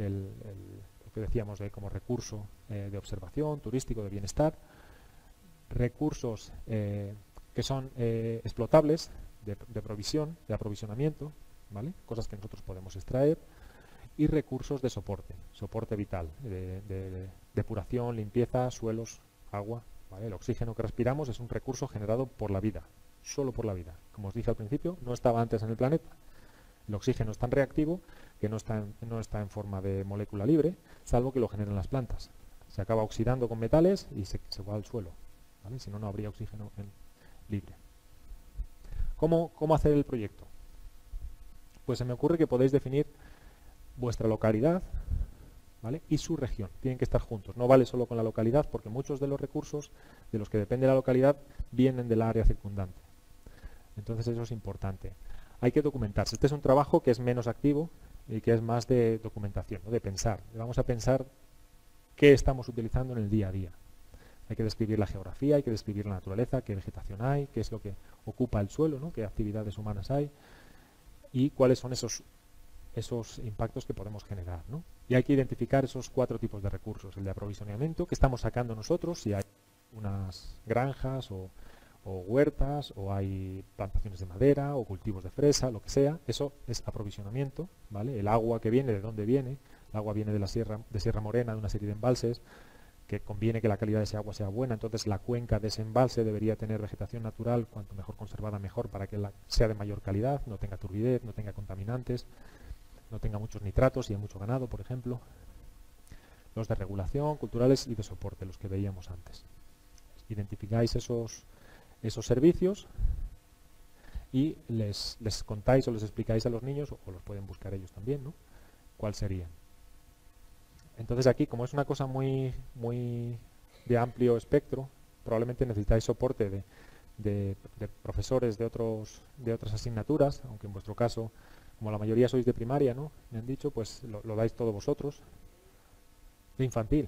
lo que decíamos como recurso de observación, turístico, de bienestar, recursos que son explotables de provisión, de aprovisionamiento, ¿vale? Cosas que nosotros podemos extraer, y recursos de soporte vital, de depuración, limpieza, suelos, agua, ¿vale? El oxígeno que respiramos es un recurso generado por la vida, solo por la vida. Como os dije al principio, no estaba antes en el planeta. El oxígeno es tan reactivo que no está en forma de molécula libre, salvo que lo generan las plantas. Se acaba oxidando con metales y se va al suelo, ¿vale? Si no, no habría oxígeno libre. ¿Cómo hacer el proyecto? Pues se me ocurre que podéis definir vuestra localidad, ¿vale? Y su región. Tienen que estar juntos. No vale solo con la localidad, porque muchos de los recursos de los que depende la localidad vienen del área circundante. Entonces eso es importante. Hay que documentarse. Este es un trabajo que es menos activo y que es más de documentación, ¿no? De pensar. Vamos a pensar qué estamos utilizando en el día a día. Hay que describir la geografía, hay que describir la naturaleza, qué vegetación hay, qué es lo que ocupa el suelo, ¿no? Qué actividades humanas hay y cuáles son esos impactos que podemos generar, ¿no? Y hay que identificar esos 4 tipos de recursos. El de aprovisionamiento, que estamos sacando nosotros, si hay unas granjas o huertas, o hay plantaciones de madera, o cultivos de fresa, lo que sea, eso es aprovisionamiento, ¿vale? El agua que viene, ¿de dónde viene? El agua viene de Sierra Morena, de una serie de embalses, que conviene que la calidad de ese agua sea buena, entonces la cuenca de ese embalse debería tener vegetación natural, cuanto mejor conservada mejor, para que sea de mayor calidad, no tenga turbidez, no tenga contaminantes, no tenga muchos nitratos y hay mucho ganado, por ejemplo. Los de regulación, culturales y de soporte, los que veíamos antes. Identificáis esos servicios y les contáis o les explicáis a los niños, o los pueden buscar ellos también, ¿no? ¿Cuál sería? Entonces aquí, como es una cosa muy de amplio espectro, probablemente necesitáis soporte de profesores de otras asignaturas, aunque en vuestro caso, como la mayoría sois de primaria, ¿no? Me han dicho, pues lo dais todos vosotros. De infantil.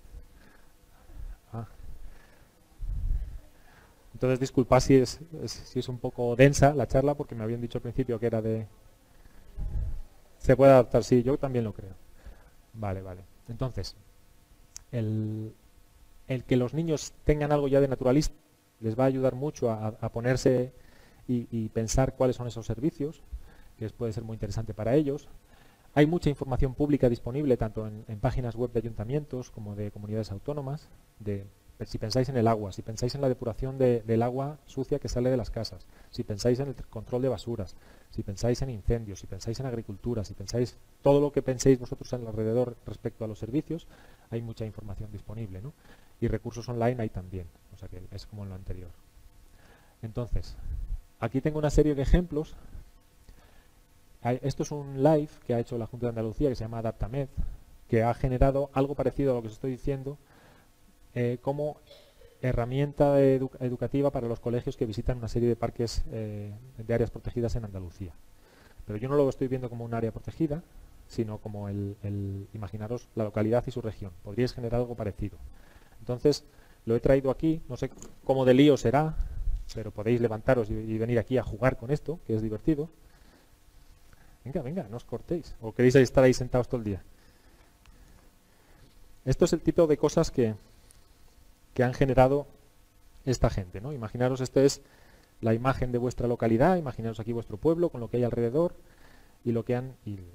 Entonces disculpad si es un poco densa la charla, porque me habían dicho al principio que era de... Se puede adaptar, sí, yo también lo creo. Vale. Entonces, el que los niños tengan algo ya de naturalista les va a ayudar mucho a ponerse y pensar cuáles son esos servicios, que puede ser muy interesante para ellos. Hay mucha información pública disponible, tanto en páginas web de ayuntamientos como de comunidades autónomas, de si pensáis en el agua, si pensáis en la depuración del agua sucia que sale de las casas, si pensáis en el control de basuras, si pensáis en incendios, si pensáis en agricultura, si pensáis todo lo que penséis vosotros alrededor respecto a los servicios, hay mucha información disponible, ¿no? Y recursos online hay también, o sea que es como en lo anterior. Entonces, aquí tengo una serie de ejemplos. Esto es un live que ha hecho la Junta de Andalucía que se llama Adaptamed, que ha generado algo parecido a lo que os estoy diciendo como herramienta educativa para los colegios que visitan una serie de parques de áreas protegidas en Andalucía. Pero yo no lo estoy viendo como un área protegida, sino como imaginaros la localidad y su región. Podríais generar algo parecido. Entonces, lo he traído aquí, no sé cómo de lío será, pero podéis levantaros y venir aquí a jugar con esto, que es divertido. Venga, venga, no os cortéis. ¿O queréis estar ahí sentados todo el día? Esto es el tipo de cosas que han generado esta gente, ¿no? Imaginaros, esta es la imagen de vuestra localidad, imaginaros aquí vuestro pueblo, con lo que hay alrededor, y lo que han...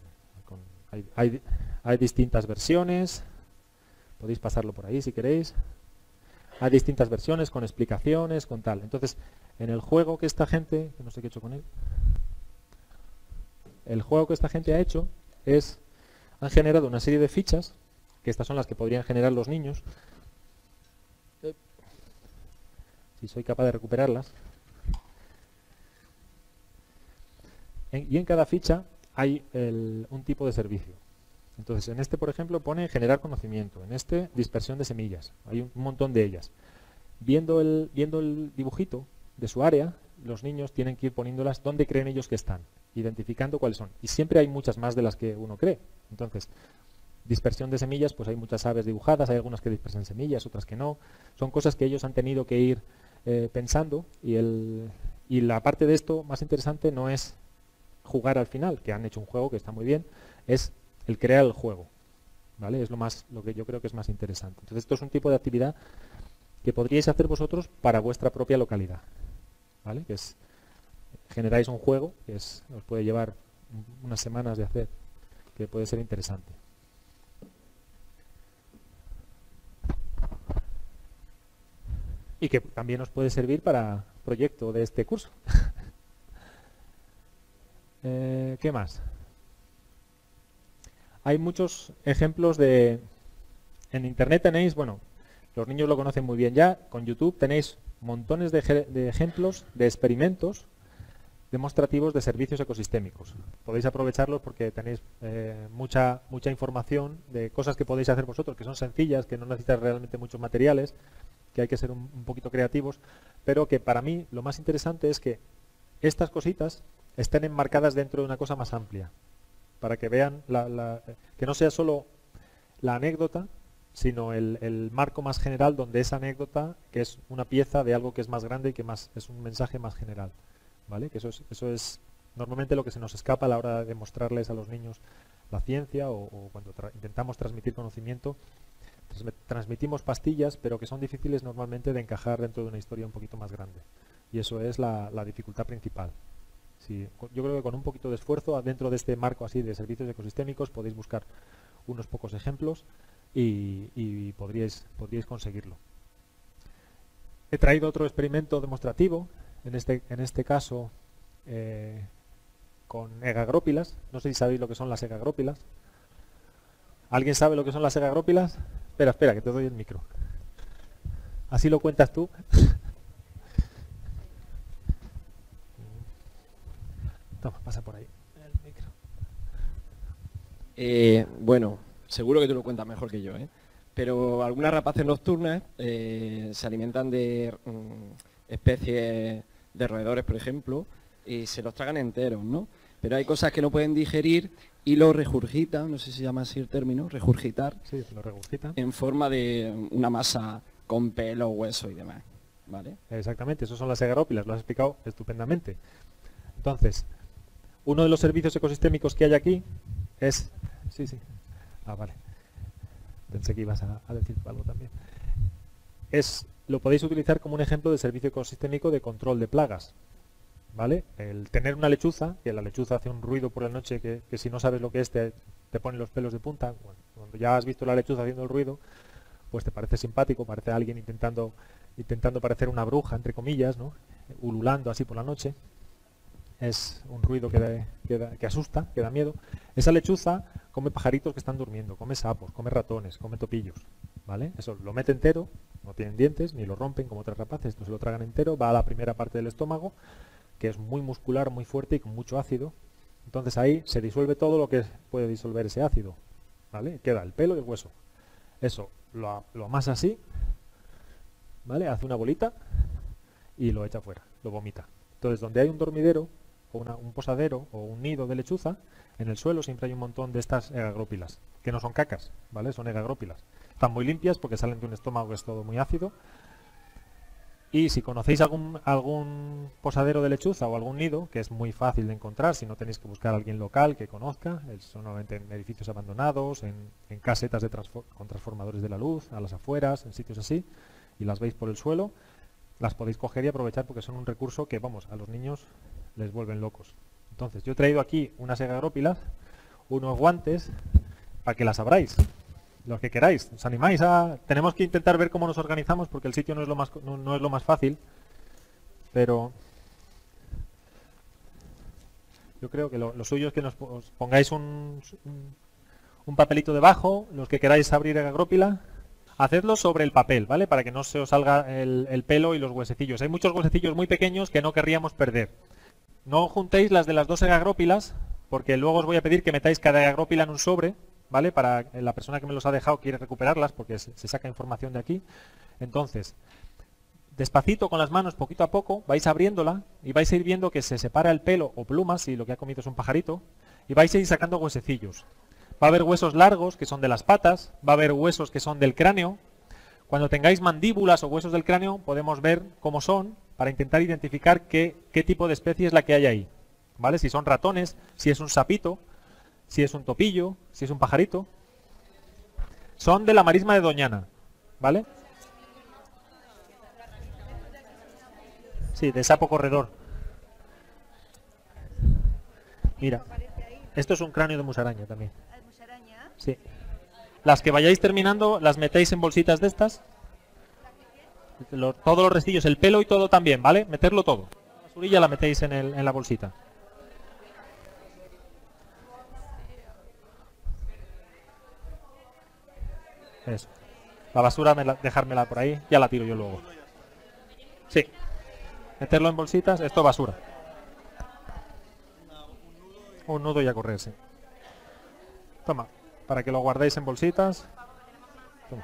hay distintas versiones, podéis pasarlo por ahí si queréis. Hay distintas versiones con explicaciones, con tal. Entonces, en el juego que esta gente, que no sé qué he hecho con él, el juego que esta gente ha hecho es, han generado una serie de fichas, que estas son las que podrían generar los niños, si soy capaz de recuperarlas. Y en cada ficha hay un tipo de servicio. Entonces, en este, por ejemplo, pone generar conocimiento. En este, dispersión de semillas. Hay un montón de ellas. Viendo el dibujito de su área, los niños tienen que ir poniéndolas donde creen ellos que están, identificando cuáles son. Y siempre hay muchas más de las que uno cree. Entonces, dispersión de semillas, pues hay muchas aves dibujadas, hay algunas que dispersan semillas, otras que no. Son cosas que ellos han tenido que ir pensando, y la parte de esto más interesante no es jugar al final, que han hecho un juego que está muy bien, es el crear el juego, ¿vale? Es lo que yo creo que es más interesante. Entonces, esto es un tipo de actividad que podríais hacer vosotros para vuestra propia localidad, ¿vale? Que es, generáis un juego que os puede llevar unas semanas de hacer, que puede ser interesante. Y que también os puede servir para proyecto de este curso. ¿Qué más? Hay muchos ejemplos en internet tenéis, bueno, los niños lo conocen muy bien ya, con YouTube tenéis montones de ejemplos de experimentos demostrativos de servicios ecosistémicos. Podéis aprovecharlos porque tenéis mucha información de cosas que podéis hacer vosotros, que son sencillas, que no necesitan realmente muchos materiales, que hay que ser un poquito creativos, pero que para mí lo más interesante es que estas cositas estén enmarcadas dentro de una cosa más amplia, para que vean que no sea solo la anécdota, sino el marco más general donde esa anécdota, que es una pieza de algo que es más grande y que es un mensaje más general, ¿vale? Que eso es normalmente lo que se nos escapa a la hora de mostrarles a los niños la ciencia, o cuando intentamos transmitir conocimiento. Transmitimos pastillas, pero que son difíciles normalmente de encajar dentro de una historia un poquito más grande. Y eso es la dificultad principal. Yo creo que con un poquito de esfuerzo, dentro de este marco así de servicios ecosistémicos, podéis buscar unos pocos ejemplos y podríais conseguirlo. He traído otro experimento demostrativo, en este caso con egagrópilas. No sé si sabéis lo que son las egagrópilas. ¿Alguien sabe lo que son las egagrópilas? Espera, que te doy el micro. ¿Así lo cuentas tú? Toma, pasa por ahí el micro. Bueno, seguro que tú lo cuentas mejor que yo, ¿eh? Pero algunas rapaces nocturnas se alimentan de especies de roedores, por ejemplo, y se los tragan enteros, ¿no? Pero hay cosas que no pueden digerir y lo regurgitan, no sé si se llama así el término, regurgitar. Sí, lo regurgitan. En forma de una masa con pelo, hueso y demás, ¿vale? Exactamente, eso son las egagrópilas, lo has explicado estupendamente. Entonces, uno de los servicios ecosistémicos que hay aquí es... Sí. Ah, vale. Pensé que ibas a decir algo también. Lo podéis utilizar como un ejemplo de servicio ecosistémico de control de plagas. ¿Vale? El tener una lechuza, que la lechuza hace un ruido por la noche que si no sabes lo que es te pone los pelos de punta. Cuando ya has visto la lechuza haciendo el ruido, pues te parece simpático, parece alguien intentando parecer una bruja, entre comillas, ¿no? Ululando así por la noche. Es un ruido que asusta, que da miedo. Esa lechuza come pajaritos que están durmiendo, come sapos, come ratones, come topillos, ¿vale? Eso lo mete entero, no tienen dientes, ni lo rompen como otras rapaces, esto se lo tragan entero, va a la primera parte del estómago, que es muy muscular, muy fuerte y con mucho ácido. Entonces ahí se disuelve todo lo que puede disolver ese ácido, ¿vale? Queda el pelo y el hueso. Eso lo amasa así, ¿vale? Hace una bolita y lo echa fuera, lo vomita. Entonces, donde hay un dormidero, o un posadero, o un nido de lechuza, en el suelo siempre hay un montón de estas egagrópilas, que no son cacas, ¿vale? Son egagrópilas. Están muy limpias porque salen de un estómago que es todo muy ácido. Y si conocéis algún posadero de lechuza o algún nido, que es muy fácil de encontrar, si no tenéis que buscar a alguien local que conozca, son normalmente en edificios abandonados, en casetas con transformadores de la luz, a las afueras, en sitios así, y las veis por el suelo, las podéis coger y aprovechar porque son un recurso que, vamos, a los niños les vuelven locos. Entonces, yo he traído aquí unas egagrópilas, unos guantes, para que las abráis. Los que queráis, os animáis a... Tenemos que intentar ver cómo nos organizamos porque el sitio no es lo más fácil, pero yo creo que lo suyo es que os pongáis un papelito debajo, los que queráis abrir egagrópila, hacedlo sobre el papel, ¿vale? Para que no se os salga el pelo y los huesecillos. Hay muchos huesecillos muy pequeños que no querríamos perder. No juntéis las de las dos egagrópilas, porque luego os voy a pedir que metáis cada egagrópila en un sobre, ¿vale? Para la persona que me los ha dejado quiere recuperarlas, porque se saca información de aquí. Entonces, despacito con las manos, poquito a poco, vais abriéndola y vais a ir viendo que se separa el pelo o plumas, si lo que ha comido es un pajarito, y vais a ir sacando huesecillos. Va a haber huesos largos, que son de las patas, va a haber huesos que son del cráneo. Cuando tengáis mandíbulas o huesos del cráneo, podemos ver cómo son, para intentar identificar qué tipo de especie es la que hay ahí, ¿vale? Si son ratones, si es un sapito, si es un topillo, si es un pajarito. Son de la marisma de Doñana, ¿vale? Sí, de sapo corredor. Mira, esto es un cráneo de musaraña también. Sí. Las que vayáis terminando, las metéis en bolsitas de estas. Todos los restillos, el pelo y todo también, ¿vale? Meterlo todo. La basurilla la metéis en la bolsita. Eso. La basura, dejármela por ahí, ya la tiro yo luego. Sí. Meterlo en bolsitas, esto basura. Un nudo y a correr, sí. Toma, para que lo guardéis en bolsitas. Toma.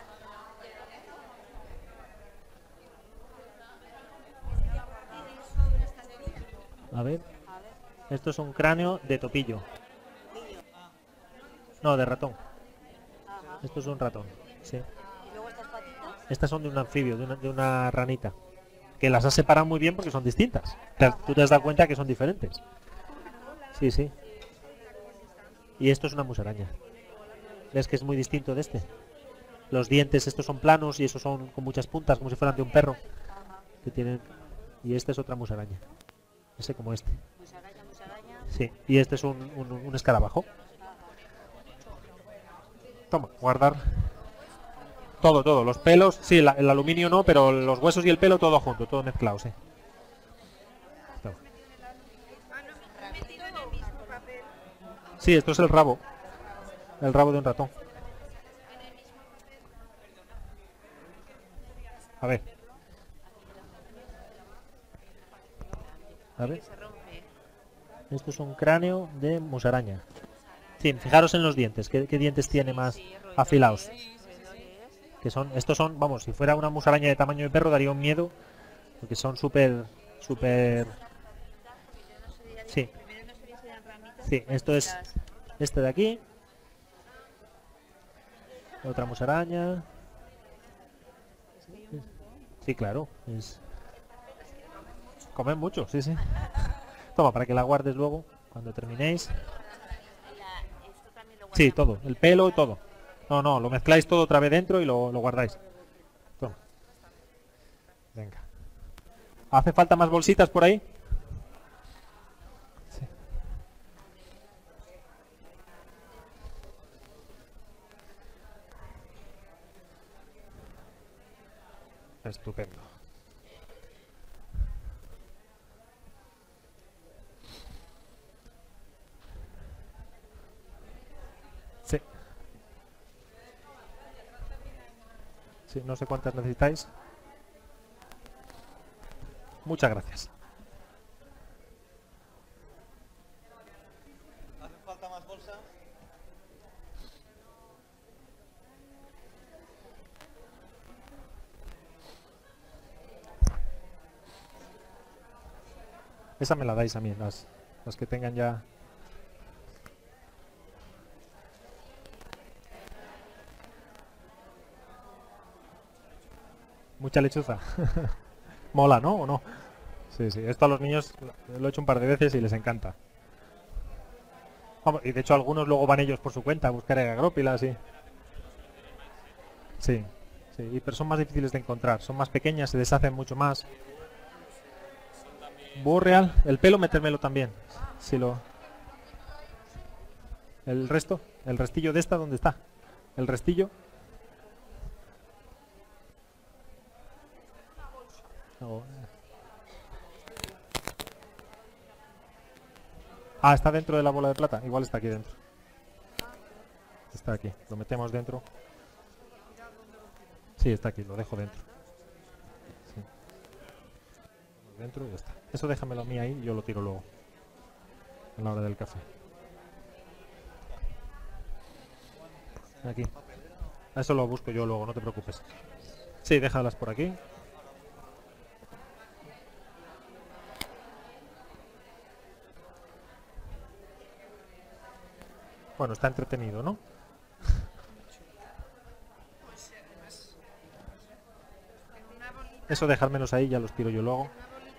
A ver. Esto es un cráneo de topillo. No, de ratón. Esto es un ratón, sí. ¿Y luego estas patitas? Estas son de un anfibio, de una ranita. Que las has separado muy bien porque son distintas. Tú te has dado cuenta que son diferentes. Sí, sí. Y esto es una musaraña. ¿Ves que es muy distinto de este? Los dientes, estos son planos y esos son con muchas puntas, como si fueran de un perro. Que tienen... Y esta es otra musaraña. Ese como este. Musaraña. Sí, y este es un escarabajo. Toma, guardar. Todo. Los pelos, sí, el aluminio no, pero los huesos y el pelo todo junto, todo mezclado, sí. Toma. Sí, esto es el rabo. El rabo de un ratón. A ver. A ver. Esto es un cráneo de musaraña. Sí, fijaros en los dientes. ¿Qué dientes tiene más afilados? Que son, estos son, vamos, si fuera una musaraña de tamaño de perro daría un miedo. Porque son súper... Sí. Sí, esto es este de aquí. Otra musaraña. Sí, claro. Comen mucho, sí. Toma, para que la guardes luego, cuando terminéis. Sí, todo. El pelo y todo. No, lo mezcláis todo otra vez dentro y lo guardáis. Toma. Venga. ¿Hace falta más bolsitas por ahí? Sí. Estupendo. Sí. Sí, no sé cuántas necesitáis. Muchas gracias. ¿Hacen falta más bolsas? Esa me la dais a mí, las que tengan ya. Mucha lechuza. Mola, ¿no? ¿O no? Sí, sí. Esto a los niños lo he hecho un par de veces y les encanta. Vamos, y de hecho algunos luego van ellos por su cuenta a buscar agrópilas y... Sí, sí, pero son más difíciles de encontrar. Son más pequeñas, se deshacen mucho más. Búho real. El pelo metérmelo también. Si lo... El resto, el restillo de esta, ¿dónde está? El restillo. No. Ah, está dentro de la bola de plata. Igual está aquí dentro. Está aquí. Lo metemos dentro. Sí, está aquí. Lo dejo dentro. Sí. Dentro y ya está. Eso déjamelo a mí ahí y yo lo tiro luego. A la hora del café. Aquí. Eso lo busco yo luego, no te preocupes. Sí, déjalas por aquí. Bueno, está entretenido, ¿no? Eso dejármelos ahí, ya los tiro yo luego.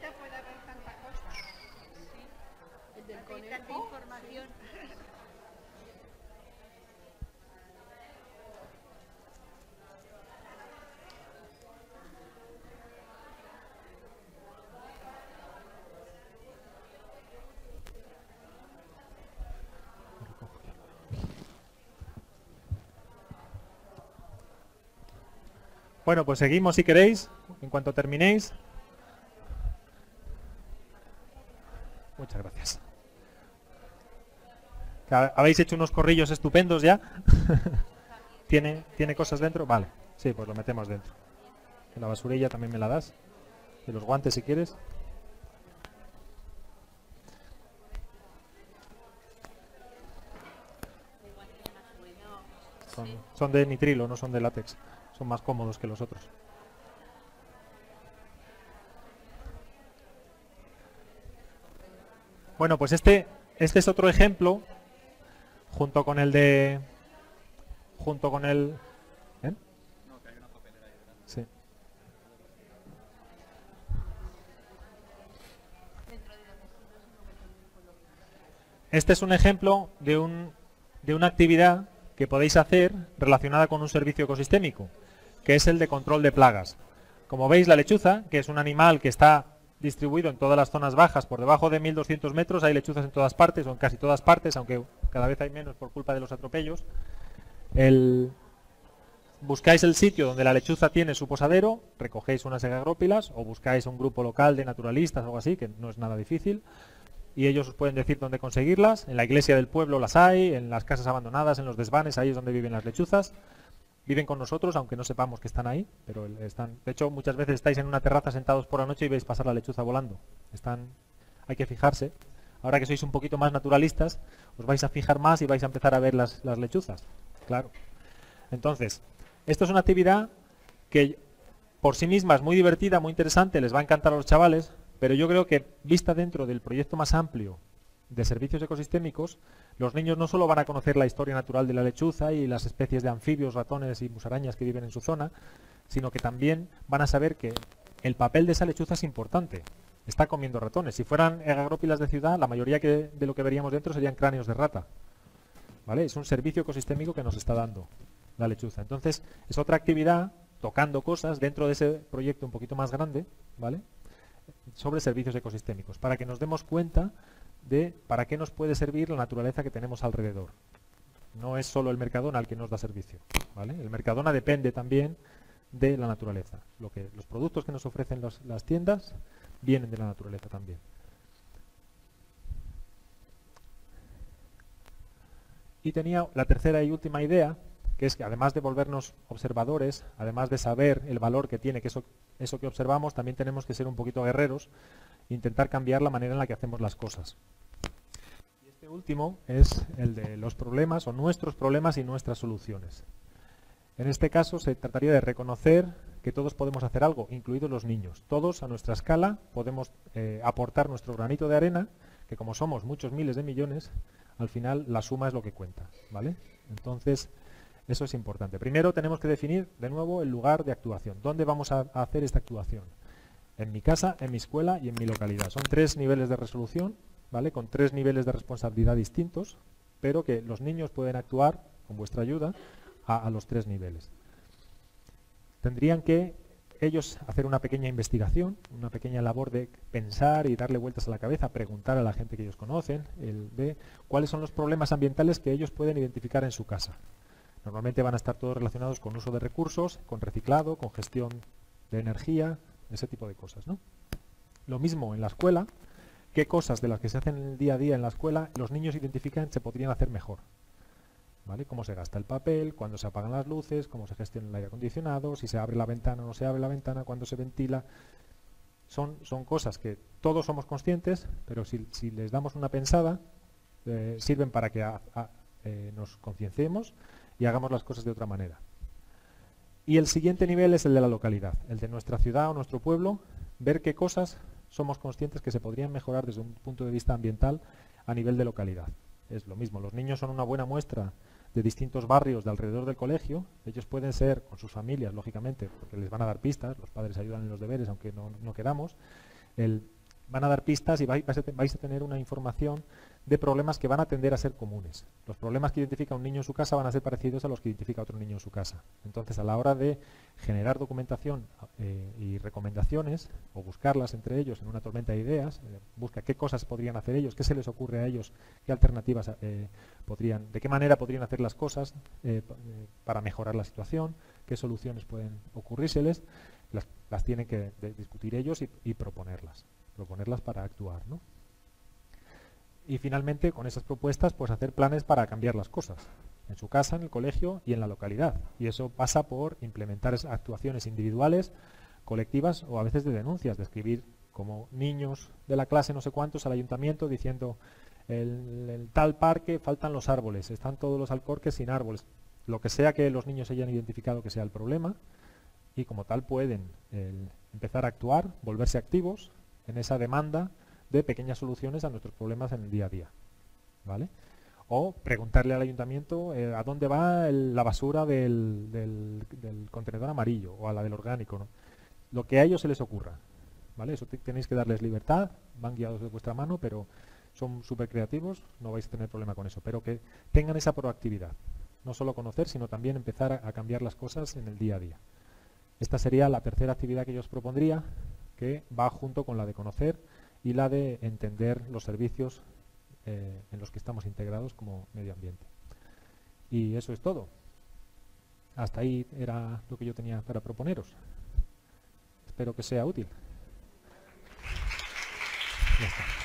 Bueno, pues seguimos si queréis, en cuanto terminéis. Muchas gracias. ¿Habéis hecho unos corrillos estupendos ya? ¿Tiene cosas dentro? Vale, sí, pues lo metemos dentro. La basurilla también me la das. Y los guantes si quieres. Son de nitrilo, no son de látex. Son más cómodos que los otros. Bueno, pues este es otro ejemplo, junto con el de... Junto con el... ¿Eh? Sí. Este es un ejemplo de una actividad que podéis hacer relacionada con un servicio ecosistémico, que es el de control de plagas. Como veis, la lechuza, que es un animal que está distribuido en todas las zonas bajas, por debajo de 1200 metros, hay lechuzas en todas partes, o en casi todas partes, aunque cada vez hay menos por culpa de los atropellos. Buscáis el sitio donde la lechuza tiene su posadero, recogéis unas agrópilas, o buscáis un grupo local de naturalistas o algo así, que no es nada difícil, y ellos os pueden decir dónde conseguirlas. En la iglesia del pueblo las hay, en las casas abandonadas, en los desvanes, ahí es donde viven las lechuzas. Viven con nosotros, aunque no sepamos que están ahí, pero están. De hecho, muchas veces estáis en una terraza sentados por la noche y veis pasar la lechuza volando. Hay que fijarse. Ahora que sois un poquito más naturalistas, os vais a fijar más y vais a empezar a ver las lechuzas. Claro. Entonces, esto es una actividad que por sí misma es muy divertida, muy interesante, les va a encantar a los chavales, pero yo creo que vista dentro del proyecto más amplio de servicios ecosistémicos, los niños no solo van a conocer la historia natural de la lechuza y las especies de anfibios, ratones y musarañas que viven en su zona, sino que también van a saber que el papel de esa lechuza es importante. Está comiendo ratones. Si fueran agrópilas de ciudad, la mayoría de lo que veríamos dentro serían cráneos de rata. ¿Vale? Es un servicio ecosistémico que nos está dando la lechuza. Entonces, es otra actividad tocando cosas dentro de ese proyecto un poquito más grande, ¿vale?, sobre servicios ecosistémicos, para que nos demos cuenta de para qué nos puede servir la naturaleza que tenemos alrededor. No es solo el Mercadona el que nos da servicio, ¿vale? El Mercadona depende también de la naturaleza. Los productos que nos ofrecen las tiendas vienen de la naturaleza también. Y tenía la tercera y última idea, que es que además de volvernos observadores, además de saber el valor que tiene que eso que observamos, también tenemos que ser un poquito guerreros e intentar cambiar la manera en la que hacemos las cosas. Y este último es el de los problemas o nuestros problemas y nuestras soluciones. En este caso se trataría de reconocer que todos podemos hacer algo, incluidos los niños. Todos a nuestra escala podemos aportar nuestro granito de arena, que como somos muchos miles de millones, al final la suma es lo que cuenta, ¿vale? Entonces, eso es importante. Primero tenemos que definir de nuevo el lugar de actuación. ¿Dónde vamos a hacer esta actuación? En mi casa, en mi escuela y en mi localidad. Son 3 niveles de resolución, ¿vale? Con 3 niveles de responsabilidad distintos, pero que los niños pueden actuar, con vuestra ayuda, a los 3 niveles. Tendrían que ellos hacer una pequeña investigación, una pequeña labor de pensar y darle vueltas a la cabeza, preguntar a la gente que ellos conocen, de cuáles son los problemas ambientales que ellos pueden identificar en su casa. Normalmente van a estar todos relacionados con uso de recursos, con reciclado, con gestión de energía, ese tipo de cosas, ¿no? Lo mismo en la escuela, qué cosas de las que se hacen en el día a día en la escuela los niños identifican se podrían hacer mejor. ¿Vale? Cómo se gasta el papel, cuándo se apagan las luces, cómo se gestiona el aire acondicionado, si se abre la ventana o no se abre la ventana, cuándo se ventila. Son cosas que todos somos conscientes, pero si les damos una pensada, sirven para que nos concienciemos y hagamos las cosas de otra manera. Y el siguiente nivel es el de la localidad, el de nuestra ciudad o nuestro pueblo, ver qué cosas somos conscientes que se podrían mejorar desde un punto de vista ambiental a nivel de localidad. Es lo mismo, los niños son una buena muestra de distintos barrios de alrededor del colegio. Ellos pueden ser, con sus familias, lógicamente, porque les van a dar pistas, los padres ayudan en los deberes, aunque no queramos, van a dar pistas y vais a tener una información de problemas que van a tender a ser comunes. Los problemas que identifica un niño en su casa van a ser parecidos a los que identifica otro niño en su casa. Entonces, a la hora de generar documentación y recomendaciones, o buscarlas entre ellos en una tormenta de ideas, busca qué cosas podrían hacer ellos, qué se les ocurre a ellos, qué alternativas de qué manera podrían hacer las cosas para mejorar la situación, qué soluciones pueden ocurrírseles, las tienen que discutir ellos y proponerlas para actuar, ¿no? Y finalmente, con esas propuestas, pues hacer planes para cambiar las cosas, en su casa, en el colegio y en la localidad. Y eso pasa por implementar actuaciones individuales, colectivas o a veces de denuncias, de escribir como niños de la clase no sé cuántos al ayuntamiento diciendo el tal parque faltan los árboles, están todos los alcorques sin árboles, lo que sea que los niños hayan identificado que sea el problema, y como tal pueden empezar a actuar, volverse activos en esa demanda de pequeñas soluciones a nuestros problemas en el día a día, ¿vale? O preguntarle al ayuntamiento a dónde va la basura del contenedor amarillo o a la del orgánico, ¿no? Lo que a ellos se les ocurra, ¿vale? Eso tenéis que darles libertad, van guiados de vuestra mano, pero son súper creativos, no vais a tener problema con eso, pero que tengan esa proactividad, no solo conocer, sino también empezar a cambiar las cosas en el día a día. Esta sería la tercera actividad que yo os propondría, que va junto con la de conocer y la de entender los servicios en los que estamos integrados como medio ambiente. Y eso es todo. Hasta ahí era lo que yo tenía para proponeros. Espero que sea útil. Ya está.